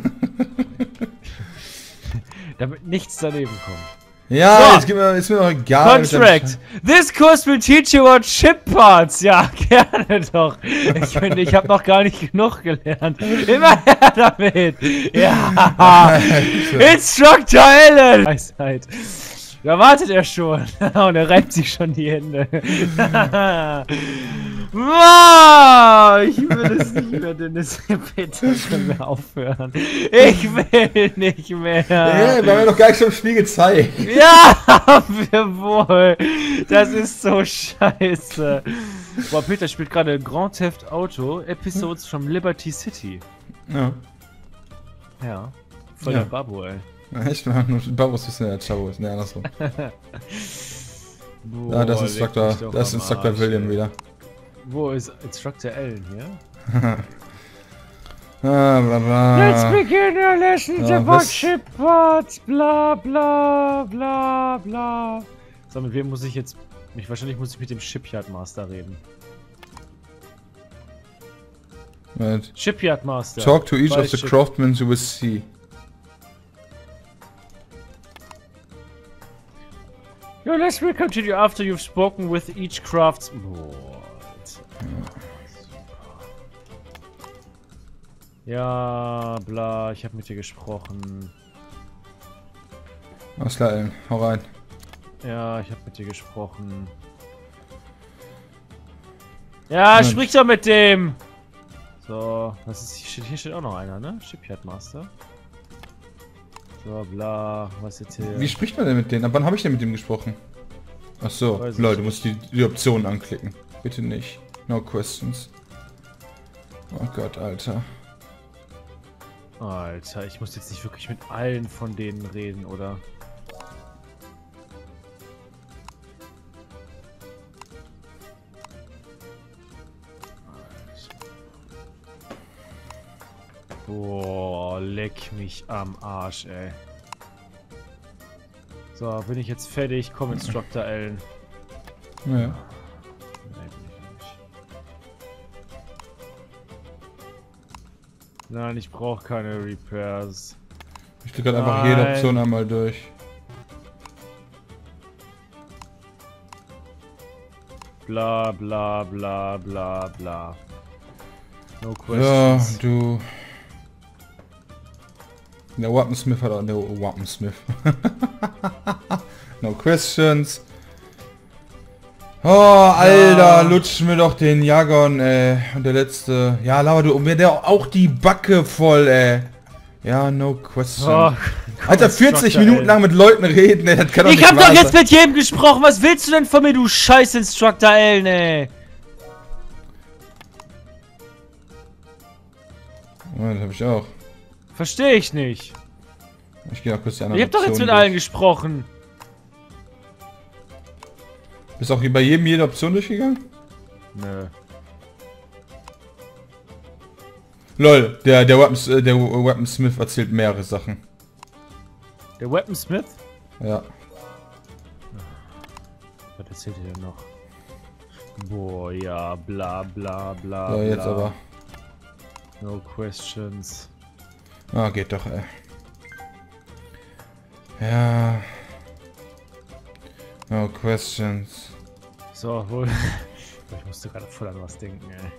Damit nichts daneben kommt. Ja, so. Ist mir doch egal. Contract. This course will teach you about chip parts. Ja, gerne doch. Ich habe noch gar nicht genug gelernt. Immer her damit. Ja. Instructor Allen. Weisheit. Da wartet er schon. Und er reibt sich schon die Hände. Wow, ich will es nicht mehr, Dennis. Bitte können wir aufhören. Ich will nicht mehr. Ja, wir haben ja noch gar nicht schon im Spiel gezeigt. Ja, haben wir wohl. Das ist so scheiße. Boah, Peter spielt gerade Grand Theft Auto Episodes from Liberty City. Ja. Ja. Voll der Babu, ey. Ja, echt mal, nur Babus wissen ja, Chavo ist. Ne, andersrum. Boah, ja, das ist Instructor William wieder. Wo ist Instructor Allen hier? Bla bla. Let's begin our lessons about chip parts, bla bla bla bla. So, mit wem muss ich jetzt... Wahrscheinlich muss ich mit dem Shipyard Master reden. Right. Shipyard Master. Talk to each of the craftsmen you will see. Your lesson will continue after you've spoken with each craftsman. Ja, bla, ich habe mit dir gesprochen. Alles klar, Allen, hau rein. Ja, ich habe mit dir gesprochen. Ja, sprich doch mit dem! So, was ist hier steht auch noch einer, ne? Shipyard Master. So, bla, was jetzt hier? Wie spricht man denn mit denen? Ab wann habe ich denn mit dem gesprochen? Ach so, Leute, du musst die Optionen anklicken. Bitte nicht. No questions. Oh Gott, Alter. Alter, ich muss jetzt nicht wirklich mit allen von denen reden, oder? Boah, leck mich am Arsch, ey. So, bin ich jetzt fertig? Komm, Instructor Allen. Ja. Nee, bin ich nicht. Nein, ich brauche keine Repairs. Ich klicke gerade einfach jede Option einmal durch. Bla bla bla bla bla. No Ja, questions. du. Der Weaponsmith hat auch... Der Weaponsmith. No questions. Oh, Alter, lutsch mir doch den Jagon, ey. Und der letzte... Ja, Lava, du... Und mir der auch die Backe voll, ey. Ja, no questions. Oh, Alter, 40 Minuten lang mit Leuten reden, ey. Das kann doch ich nicht hab wahr doch jetzt sein. mit jedem gesprochen. Was willst du denn von mir, du scheiß Instructor Allen, ey? Ja, das hab ich auch. Verstehe ich nicht. Ich gehe auch kurz die anderen Ich hab doch jetzt Optionen mit allen durch. gesprochen. Bist auch bei jedem jede Option durchgegangen? Nö. Lol, der Weaponsmith erzählt mehrere Sachen. Der Weaponsmith? Ja. Was erzählt ihr denn noch? Boah, ja, bla bla bla. So, jetzt bla. aber. No questions. Ah, geht doch, ey. Ja. No questions. So, wohl. Ich musste gerade voll an was denken, ey.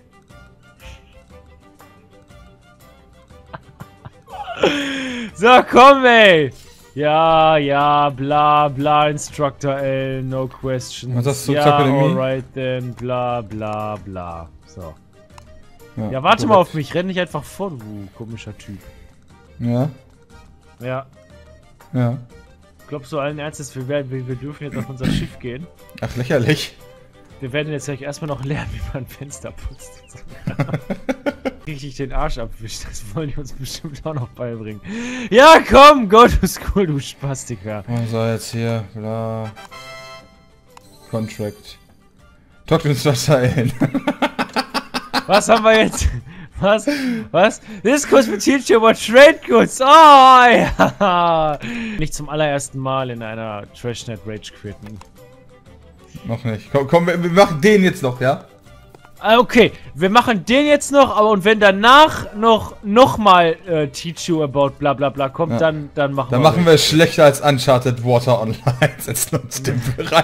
So, komm, ey! Ja, ja, bla, bla, Instructor L, no questions. Was sagst du ja, zur Akademie? alright then, bla, bla, bla. So. Ja, Ja, warte korrekt. mal auf mich, renn nicht einfach vor, du komischer Typ. Ja, Ja. ja. Glaubst du allen Ernstes, wir dürfen jetzt auf unser Schiff gehen? Ach, lächerlich. Wir werden jetzt gleich erstmal noch lernen, wie man Fenster putzt. Richtig den Arsch abwischt, das wollen die uns bestimmt auch noch beibringen. Ja, komm, go to school, du Spastiker. So, jetzt hier, bla. Contract. Talk to Instructor Allen. Was haben wir jetzt? Was? Was? This course will teach you about trade goods. Oh, ja. Nicht zum allerersten Mal in einer Trashnet Rage quitten. Noch nicht. Komm, komm, wir machen den jetzt noch, ja? Okay, wir machen den jetzt noch, aber und wenn danach noch mal teach you about bla bla bla kommt, Ja. dann machen Dann wir. machen wir es schlechter als Uncharted Water Online. Setzen uns den rein.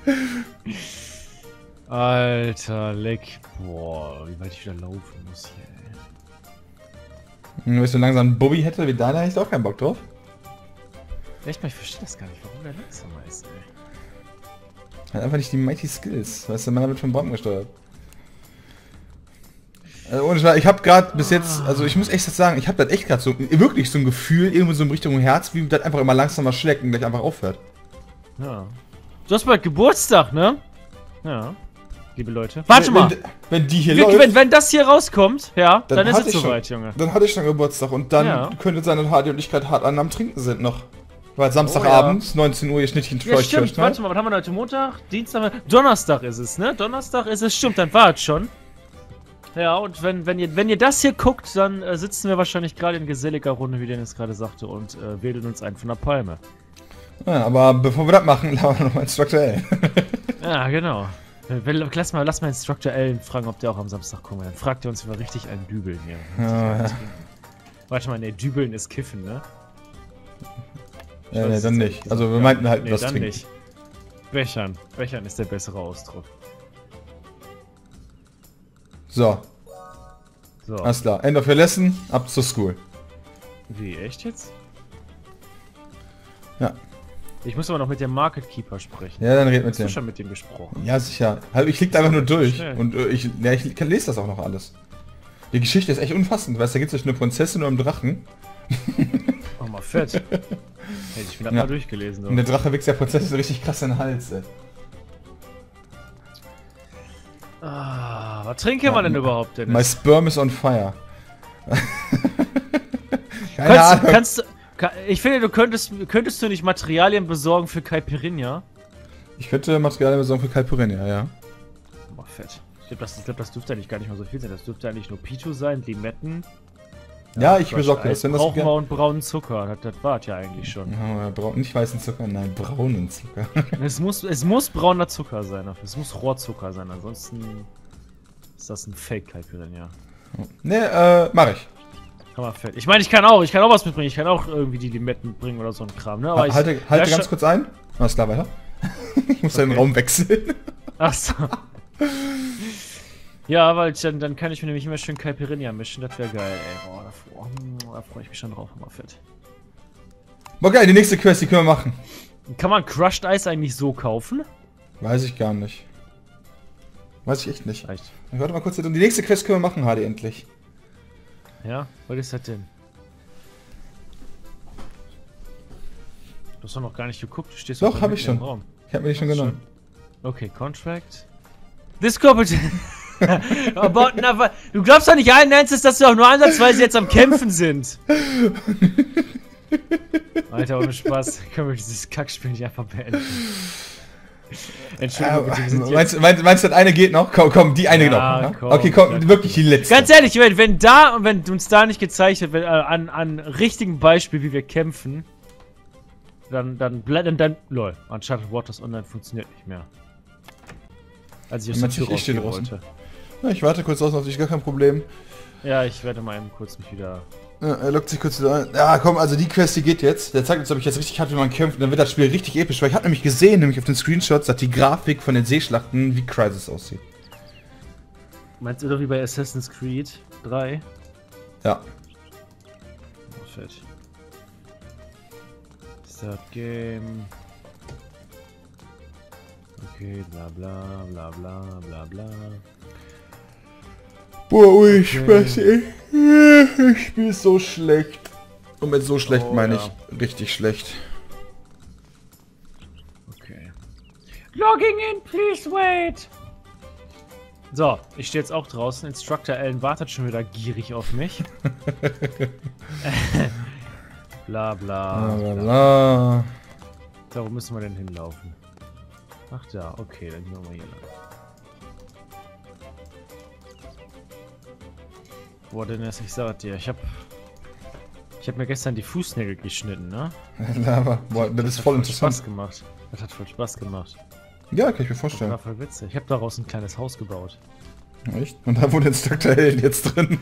Alter, leck. Boah, wie weit ich wieder laufen muss hier, ey. Wenn ich so langsam einen Bobby hätte wie deiner, hätte ich auch keinen Bock drauf. Echt mal, ich verstehe das gar nicht, warum der langsamer ist, ey. Hat einfach nicht die Mighty Skills. Weißt du, man wird von Bomben gesteuert. Also ohne Scheiß, ich habe gerade bis jetzt, also ich muss echt sagen, ich habe das echt gerade so, wirklich so ein Gefühl, irgendwo so in Richtung Herz, wie das einfach immer langsamer schlägt und gleich einfach aufhört. Ja. Du hast bald Geburtstag, ne? Ja. Liebe Leute. Warte mal! Wenn die hier läuft, Wenn das hier rauskommt, ja, dann ist hatte es ich soweit, schon, Junge. Dann hatte ich schon Geburtstag und dann Ja. könnte sein, dass Hardy und ich gerade hart am Trinken sind noch. Weil Samstagabend, 19 Uhr, ihr Schnittchen für Ja, euch stimmt. Church, ne? Warte mal, was haben wir heute? Montag? Dienstag? Donnerstag ist es, ne? Donnerstag ist es, stimmt, dann war es schon. Ja, und wenn ihr das hier guckt, dann sitzen wir wahrscheinlich gerade in geselliger Runde, wie Dennis gerade sagte, und wählen uns einen von der Palme. Ja, aber bevor wir das machen, lassen wir nochmal Instructor. Ja, genau. Lass mal Instructor Allen fragen, ob der auch am Samstag kommt. Dann fragt er uns über richtig einen Dübeln hier. Ja, ja. Warte mal, ne, Dübeln ist Kiffen, ne? Ja, nee, dann nicht. Also wir meinten halt Nee, was dann trinken. nicht. Bechern. Bechern ist der bessere Ausdruck. So, So. alles klar. End of your lesson, ab zur School. Wie, echt jetzt? Ja. Ich muss aber noch mit dem Market Keeper sprechen. Ja, dann red mit Hast du dem. schon mit dem gesprochen? Ja, sicher. Also ich klick da einfach nur durch. Schnell. Und ich lese das auch noch alles. Die Geschichte ist echt unfassend, weißt du, da gibt es eine Prinzessin und einen Drachen. Mach mal fett. Hätte ich mir das Ja. mal durchgelesen. Und der Drache wächst der Prinzessin so richtig krass in den Hals, ey. Ah, was trinken wir denn überhaupt, Dennis? My sperm is on fire. Keine Ahnung. Ich finde, könntest du nicht Materialien besorgen für Caipirinha? Ich könnte Materialien besorgen für Caipirinha, ja. Boah, fett. Ich glaube, das dürfte eigentlich gar nicht mal so viel sein. Das dürfte eigentlich nur Pitu sein, Limetten Ja, ich besorge dir das. Wenn das brauchen wir und braunen Zucker. Das war ja eigentlich schon. Ja, nicht weißen Zucker, nein, braunen Zucker. Es muss brauner Zucker sein. Es muss Rohrzucker sein. Ansonsten ist das ein Fake-Caipirinha. Ne, mach ich. Kann man fett. Ich meine, ich kann auch was mitbringen. Ich kann auch irgendwie die Limetten mitbringen oder so ein Kram, ne? Aber halte ganz kurz ein. Alles klar, weiter. Ich muss den Raum wechseln. Ach so. Ja, weil dann kann ich mir nämlich immer schön Caipirinha mischen. Das wäre geil, ey. Oh, da freue ich mich schon drauf. Immer fett. Boah, geil, die nächste Quest, die können wir machen. Kann man Crushed Ice eigentlich so kaufen? Weiß ich gar nicht. Weiß ich echt nicht. Echt? Warte mal kurz, die nächste Quest können wir machen, HD, endlich. Ja? Was ist das denn? Du hast doch noch gar nicht geguckt. Du stehst doch, hab ich schon. Raum. Ich hab mir die schon genommen. Okay, Contract. This corporate... Du glaubst doch nicht allen Ernstes, dass wir auch nur ansatzweise jetzt am Kämpfen sind. Alter, ohne Spaß. Können wir dieses Kackspiel nicht einfach beenden? Entschuldigung, bitte, wir sind meinst du, das eine geht noch? Komm, die eine noch. Ja, Ne? komm, okay, komm, wirklich die letzte. Ganz ehrlich, wenn uns da nicht gezeigt wird, an richtigen Beispiel, wie wir kämpfen, dann lol, Uncharted Waters Online funktioniert nicht mehr. Als ich aus der Tür rausgehen wollte. Ja, ich warte kurz aus, auf dich, gar kein Problem. Ja, ich werde mal eben kurz mich wieder... Ja, er lockt sich kurz wieder ein. Ja, komm, also die Quest, die geht jetzt. Der zeigt uns, ob ich jetzt richtig hart, wie man kämpft. Dann wird das Spiel richtig episch, weil ich habe nämlich gesehen, auf den Screenshots, dass die Grafik von den Seeschlachten wie Crysis aussieht. Meinst du doch wie bei Assassin's Creed 3? Ja. Oh, fett. Start Game. Okay, bla bla bla bla bla bla. Boah, ui, ich spiel so schlecht. Und mit so schlecht meine ich richtig schlecht. Okay. Logging in, please wait! So, ich stehe jetzt auch draußen. Instructor Allen wartet schon wieder gierig auf mich. Bla bla bla. So, wo müssen wir denn hinlaufen? Ach da, okay, dann gehen wir mal hier lang. Boah, Dennis, ich sag dir, ich hab mir gestern die Fußnägel geschnitten, ne? Aber, boah, das ist voll interessant. Spaß gemacht. Das hat voll Spaß gemacht. Ja, kann ich mir vorstellen. Das war voll witzig. Ich habe daraus ein kleines Haus gebaut. Echt? Und da wohnt Instructor Allen jetzt drin.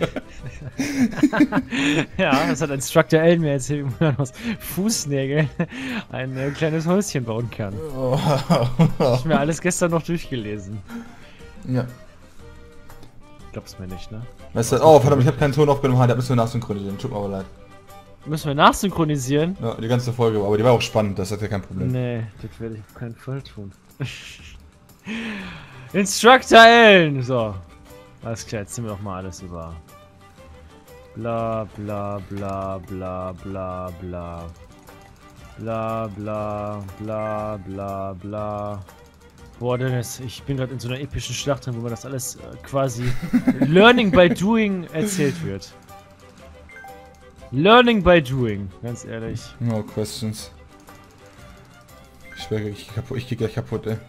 Ja, das hat Instructor Allen mir erzählt, wie man aus Fußnägeln ein kleines Häuschen bauen kann. Oh. Hab ich mir alles gestern noch durchgelesen. Ja. Glaubst mir nicht, ne? Weißt du, oh verdammt, ich habe keinen Ton aufgenommen, da müssen wir nachsynchronisieren, tut mir aber leid. Müssen wir nachsynchronisieren? Ja, die ganze Folge, aber die war auch spannend, das hat ja kein Problem. Nee, das werde ich auf keinen Fall tun. Instructor Allen! So. Alles klar, jetzt sind wir doch mal alles über. Bla bla bla bla bla bla. Bla bla bla bla bla. Boah, Dennis, ich bin gerade in so einer epischen Schlacht drin, wo mir das alles quasi Learning by Doing erzählt wird. Learning by Doing, ganz ehrlich. No questions. Ich schwöre, ich geh gleich kaputt, ey.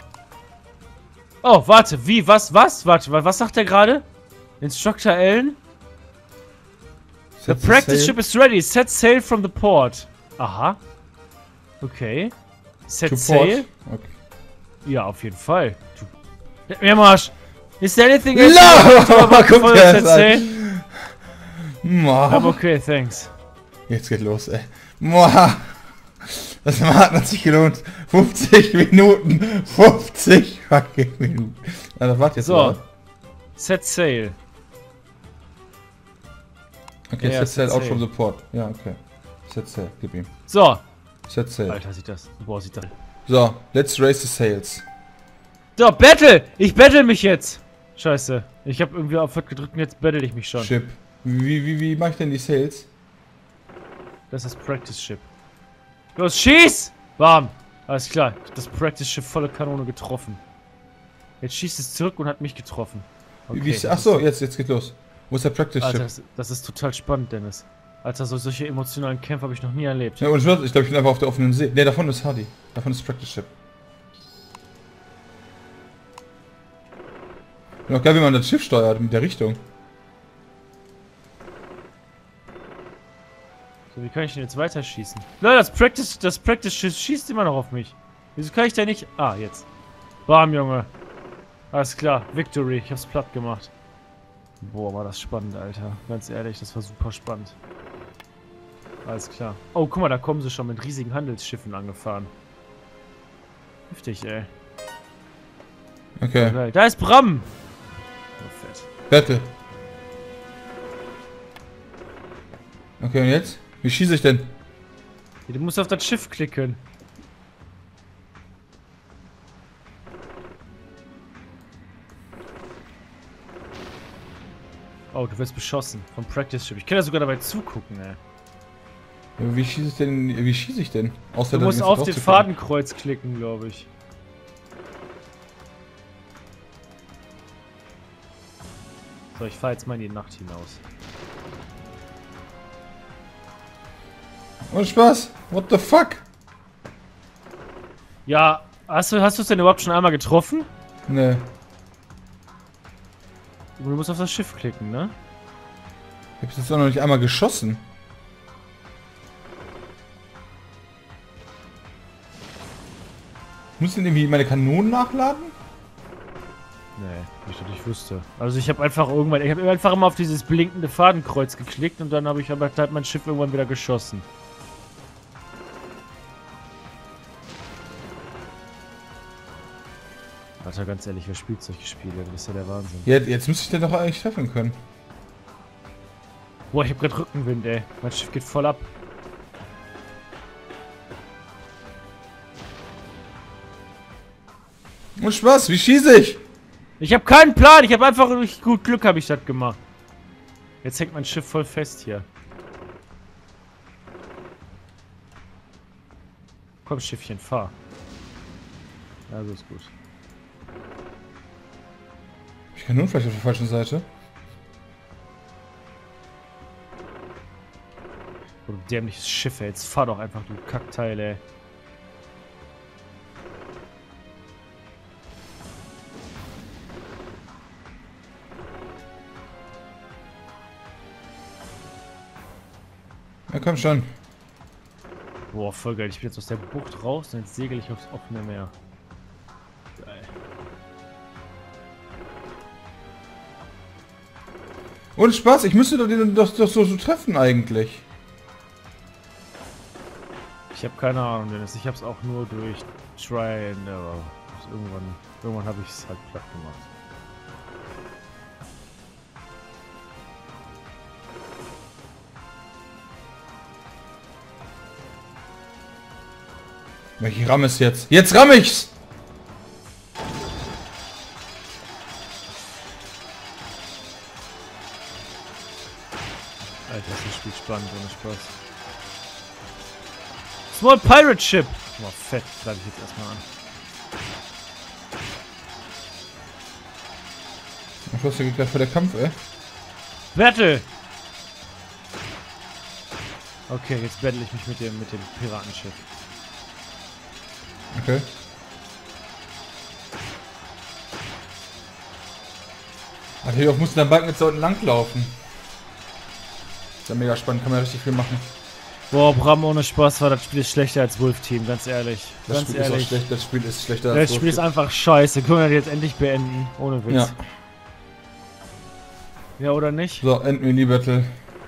Oh, warte, wie, was? Warte, was sagt der gerade? Instructor Allen? The practice ship is ready. Set sail from the port. Aha. Okay. Set sail? Okay. Ja, auf jeden Fall. Ja, Marsch. Is there anything else? No! Set sail? I'm okay, thanks. Jetzt geht los, ey. Das hat sich gelohnt. 50 Minuten. 50 fucking Minuten. Also, warte jetzt so. Set sail. Okay, ja, set sail out from the port. Ja, okay. Set sail, gib ihm. So. Set sail. Alter, sieht das. Boah, sieht das. So, let's raise the sails. So, battle! Ich battle mich jetzt! Scheiße. Ich hab irgendwie auf gedrückt und jetzt battle ich mich schon. Ship. Wie mach ich denn die Sails? Das ist Practice Ship. Los, schieß! Warm. Alles klar. Das Practice Ship volle Kanone getroffen. Jetzt schießt es zurück und hat mich getroffen. Okay, achso, jetzt geht los. Wo ist der Practice Ship? Alter, das ist total spannend, Dennis. Alter, solche emotionalen Kämpfe habe ich noch nie erlebt. Ja, und ich glaube, ich bin einfach auf der offenen See. Ne, davon ist Hardy. Davon ist Practice Ship. Noch geil, wie man das Schiff steuert mit der Richtung. Wie kann ich denn jetzt weiterschießen? Nein, das Practice schießt immer noch auf mich. Wieso kann ich da nicht... Ah, jetzt. Bam, Junge. Alles klar, Victory. Ich hab's platt gemacht. Boah, war das spannend, Alter. Ganz ehrlich, das war super spannend. Alles klar. Oh, guck mal, da kommen sie schon mit riesigen Handelsschiffen angefahren. Heftig, ey. Okay. Okay. Da ist Bram! Oh, fett. Wette. Okay, und jetzt? Wie schieße ich denn? Du musst auf das Schiff klicken. Oh, du wirst beschossen vom Practice Ship. Ich kann ja sogar dabei zugucken, ey. Wie schieße ich denn? Außer Du musst auf den Fadenkreuz klicken, glaube ich. So, ich fahre jetzt mal in die Nacht hinaus. Und Spaß? What the fuck? Ja, hast du es denn überhaupt schon einmal getroffen? Nee. Du musst auf das Schiff klicken, ne? Ich hab's jetzt auch noch nicht einmal geschossen. Muss denn irgendwie meine Kanonen nachladen? Nee, nicht, dass ich wüsste. Also ich habe einfach immer auf dieses blinkende Fadenkreuz geklickt und dann habe ich aber halt mein Schiff irgendwann wieder geschossen. Alter, ganz ehrlich, wer spielt solche Spiele? Das ist ja der Wahnsinn. Jetzt müsste ich den doch eigentlich treffen können. Boah, ich hab grad Rückenwind, ey. Mein Schiff geht voll ab. Und Spaß, wie schieße ich? Ich hab keinen Plan, ich hab einfach durch gut Glück habe ich das gemacht. Jetzt hängt mein Schiff voll fest hier. Komm, Schiffchen, fahr. Ja, so ist gut. Ich kann nun vielleicht auf der falschen Seite. Oh, du dämliches Schiff, ey. Jetzt fahr doch einfach, du Kackteil, ey. Ja, komm schon. Boah, voll geil. Ich bin jetzt aus der Bucht raus und jetzt segel ich aufs offene Meer. Geil. Und Spaß, ich müsste den doch so treffen eigentlich. Ich habe keine Ahnung, Dennis. Ich habe es auch nur durch Try and Error. Irgendwann habe ich es halt platt gemacht. Ich ramme es jetzt. Jetzt ramme ich's! Alter, das Spiel spannend, ohne Spaß. Small Pirate Ship! Boah, fett, greife ich jetzt erstmal an. Ach, was geht gerade für der Kampf, ey? Battle! Okay, jetzt battle ich mich mit dem Piratenschiff. Okay. Ach, hier muss der Balken jetzt da unten lang laufen. Ist ja mega spannend, kann man ja richtig viel machen. Boah, Bram, ohne Spaß war das Spiel schlechter als Wolf Team, ganz ehrlich. Das Spiel ist auch schlecht, das Spiel ist schlechter als Das Spiel ist einfach scheiße. Können wir das jetzt endlich beenden? Ohne Witz. Ja. Ja, oder nicht? So, enden wir in die Battle.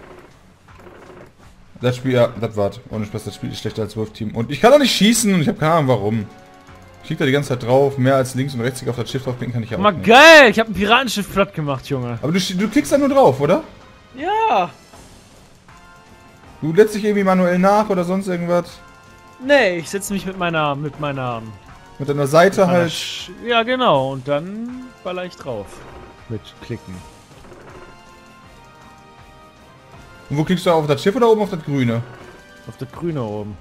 Das Spiel, ja, das war's. Ohne Spaß, das Spiel ist schlechter als Wolf Team. Und ich kann auch nicht schießen und ich habe keine Ahnung warum. Ich krieg da die ganze Zeit drauf, mehr als links und rechts auf das Schiff draufklicken kann ich ja auch mal nicht. geil! Ich habe ein Piratenschiff platt gemacht, Junge. Aber du klickst da nur drauf, oder? Ja! Du lädst dich irgendwie manuell nach oder sonst irgendwas? Nee, ich setze mich mit deiner Seite halt. ja, genau. Und dann baller ich drauf. Mit Klicken. Und wo klickst du auf das Schiff oder oben auf das Grüne? Auf das Grüne oben.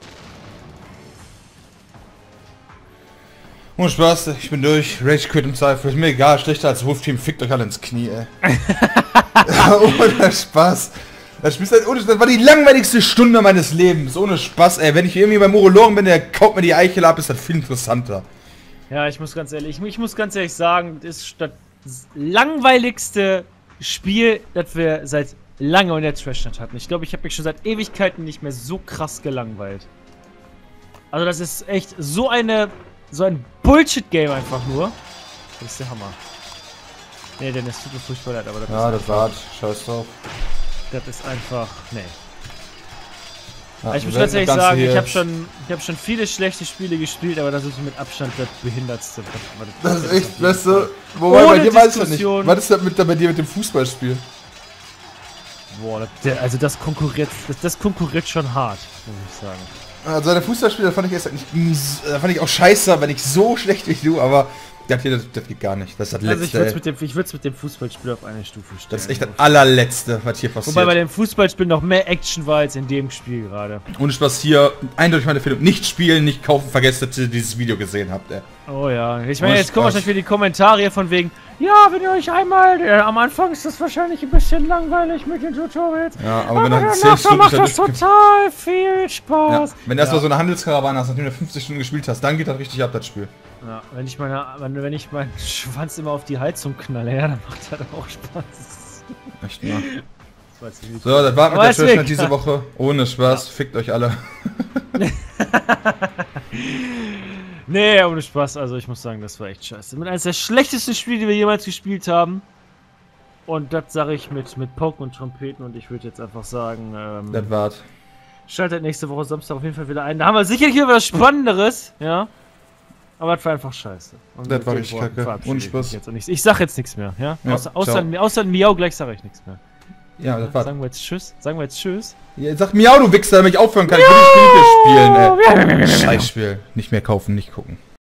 Ohne Spaß, ich bin durch. Rage Quit im Cypher. Ist mir egal, schlechter als Wolf Team, fickt euch alle ins Knie, ey. Ohne Spaß. Das war die langweiligste Stunde meines Lebens. Ohne Spaß, ey. Wenn ich irgendwie beim Urologen bin, der kaut mir die Eichel ab, ist das viel interessanter. Ja, ich muss ganz ehrlich sagen, das ist das langweiligste Spiel, das wir seit lange in der Trashnet hatten. Ich glaube, ich habe mich schon seit Ewigkeiten nicht mehr so krass gelangweilt. Also das ist echt so ein Bullshit-Game einfach nur. Das ist der Hammer. Nee, denn es tut mir furchtbar leid, aber das Ja, ist das war's. Scheiß drauf. Das ist einfach... Nee. Ja, Ich muss tatsächlich sagen, ich habe schon viele schlechte Spiele gespielt, aber das ist mit Abstand das behindertste. Das ist echt, weißt du, wobei bei dir weiß ich nicht. Was ist das bei dir mit dem Fußballspiel? Boah, das konkurriert schon hart, muss ich sagen. Also der Fußballspiel, fand ich erst nicht, fand ich auch scheiße, wenn ich so schlecht wie du, aber das geht gar nicht. Das ist das Letzte. Also ich würde es mit dem Fußballspiel auf eine Stufe stellen. Das ist echt das allerletzte, was hier passiert. Wobei bei dem Fußballspiel noch mehr Action war als in dem Spiel gerade. Und Spaß hier, eindeutig meine Empfehlung, nicht spielen, nicht kaufen, vergesst, dass ihr dieses Video gesehen habt, ey. Oh ja, ich meine, jetzt kommen wahrscheinlich wieder die Kommentare von wegen, ja, wenn ihr euch einmal, am Anfang ist das wahrscheinlich ein bisschen langweilig mit den Tutorials. Ja, aber wenn danach macht das total viel Spaß. Ja, wenn du erstmal so eine Handelskarawane hast, nachdem du 50 Stunden gespielt hast, dann geht das richtig ab, das Spiel. Ja, wenn ich meinen Schwanz immer auf die Heizung knalle, ja, dann macht das auch Spaß. Echt mal. So, das war mit der Trashnet diese Woche. Ohne Spaß, ja. Fickt euch alle. Nee, ohne Spaß, also ich muss sagen, das war echt scheiße. Mit eines der schlechtesten Spiele, die wir jemals gespielt haben. Und das sage ich mit Poken und Trompeten und ich würde jetzt einfach sagen, das war's. Schaltet nächste Woche Samstag auf jeden Fall wieder ein. Da haben wir sicherlich wieder was Spannenderes, ja. Aber das war einfach scheiße. Und das war richtig kacke. Und Spaß. Ich sag jetzt nichts mehr, ja? Ja, außer Miau gleich sage ich nichts mehr. Ja, das war's. Sagen wir jetzt Tschüss? Sagen wir jetzt Tschüss? Ja, sag Miau, du Wichser, damit ich aufhören kann. Ich will die Spiele spielen, ey. Scheißspiel. Nicht mehr kaufen, nicht gucken.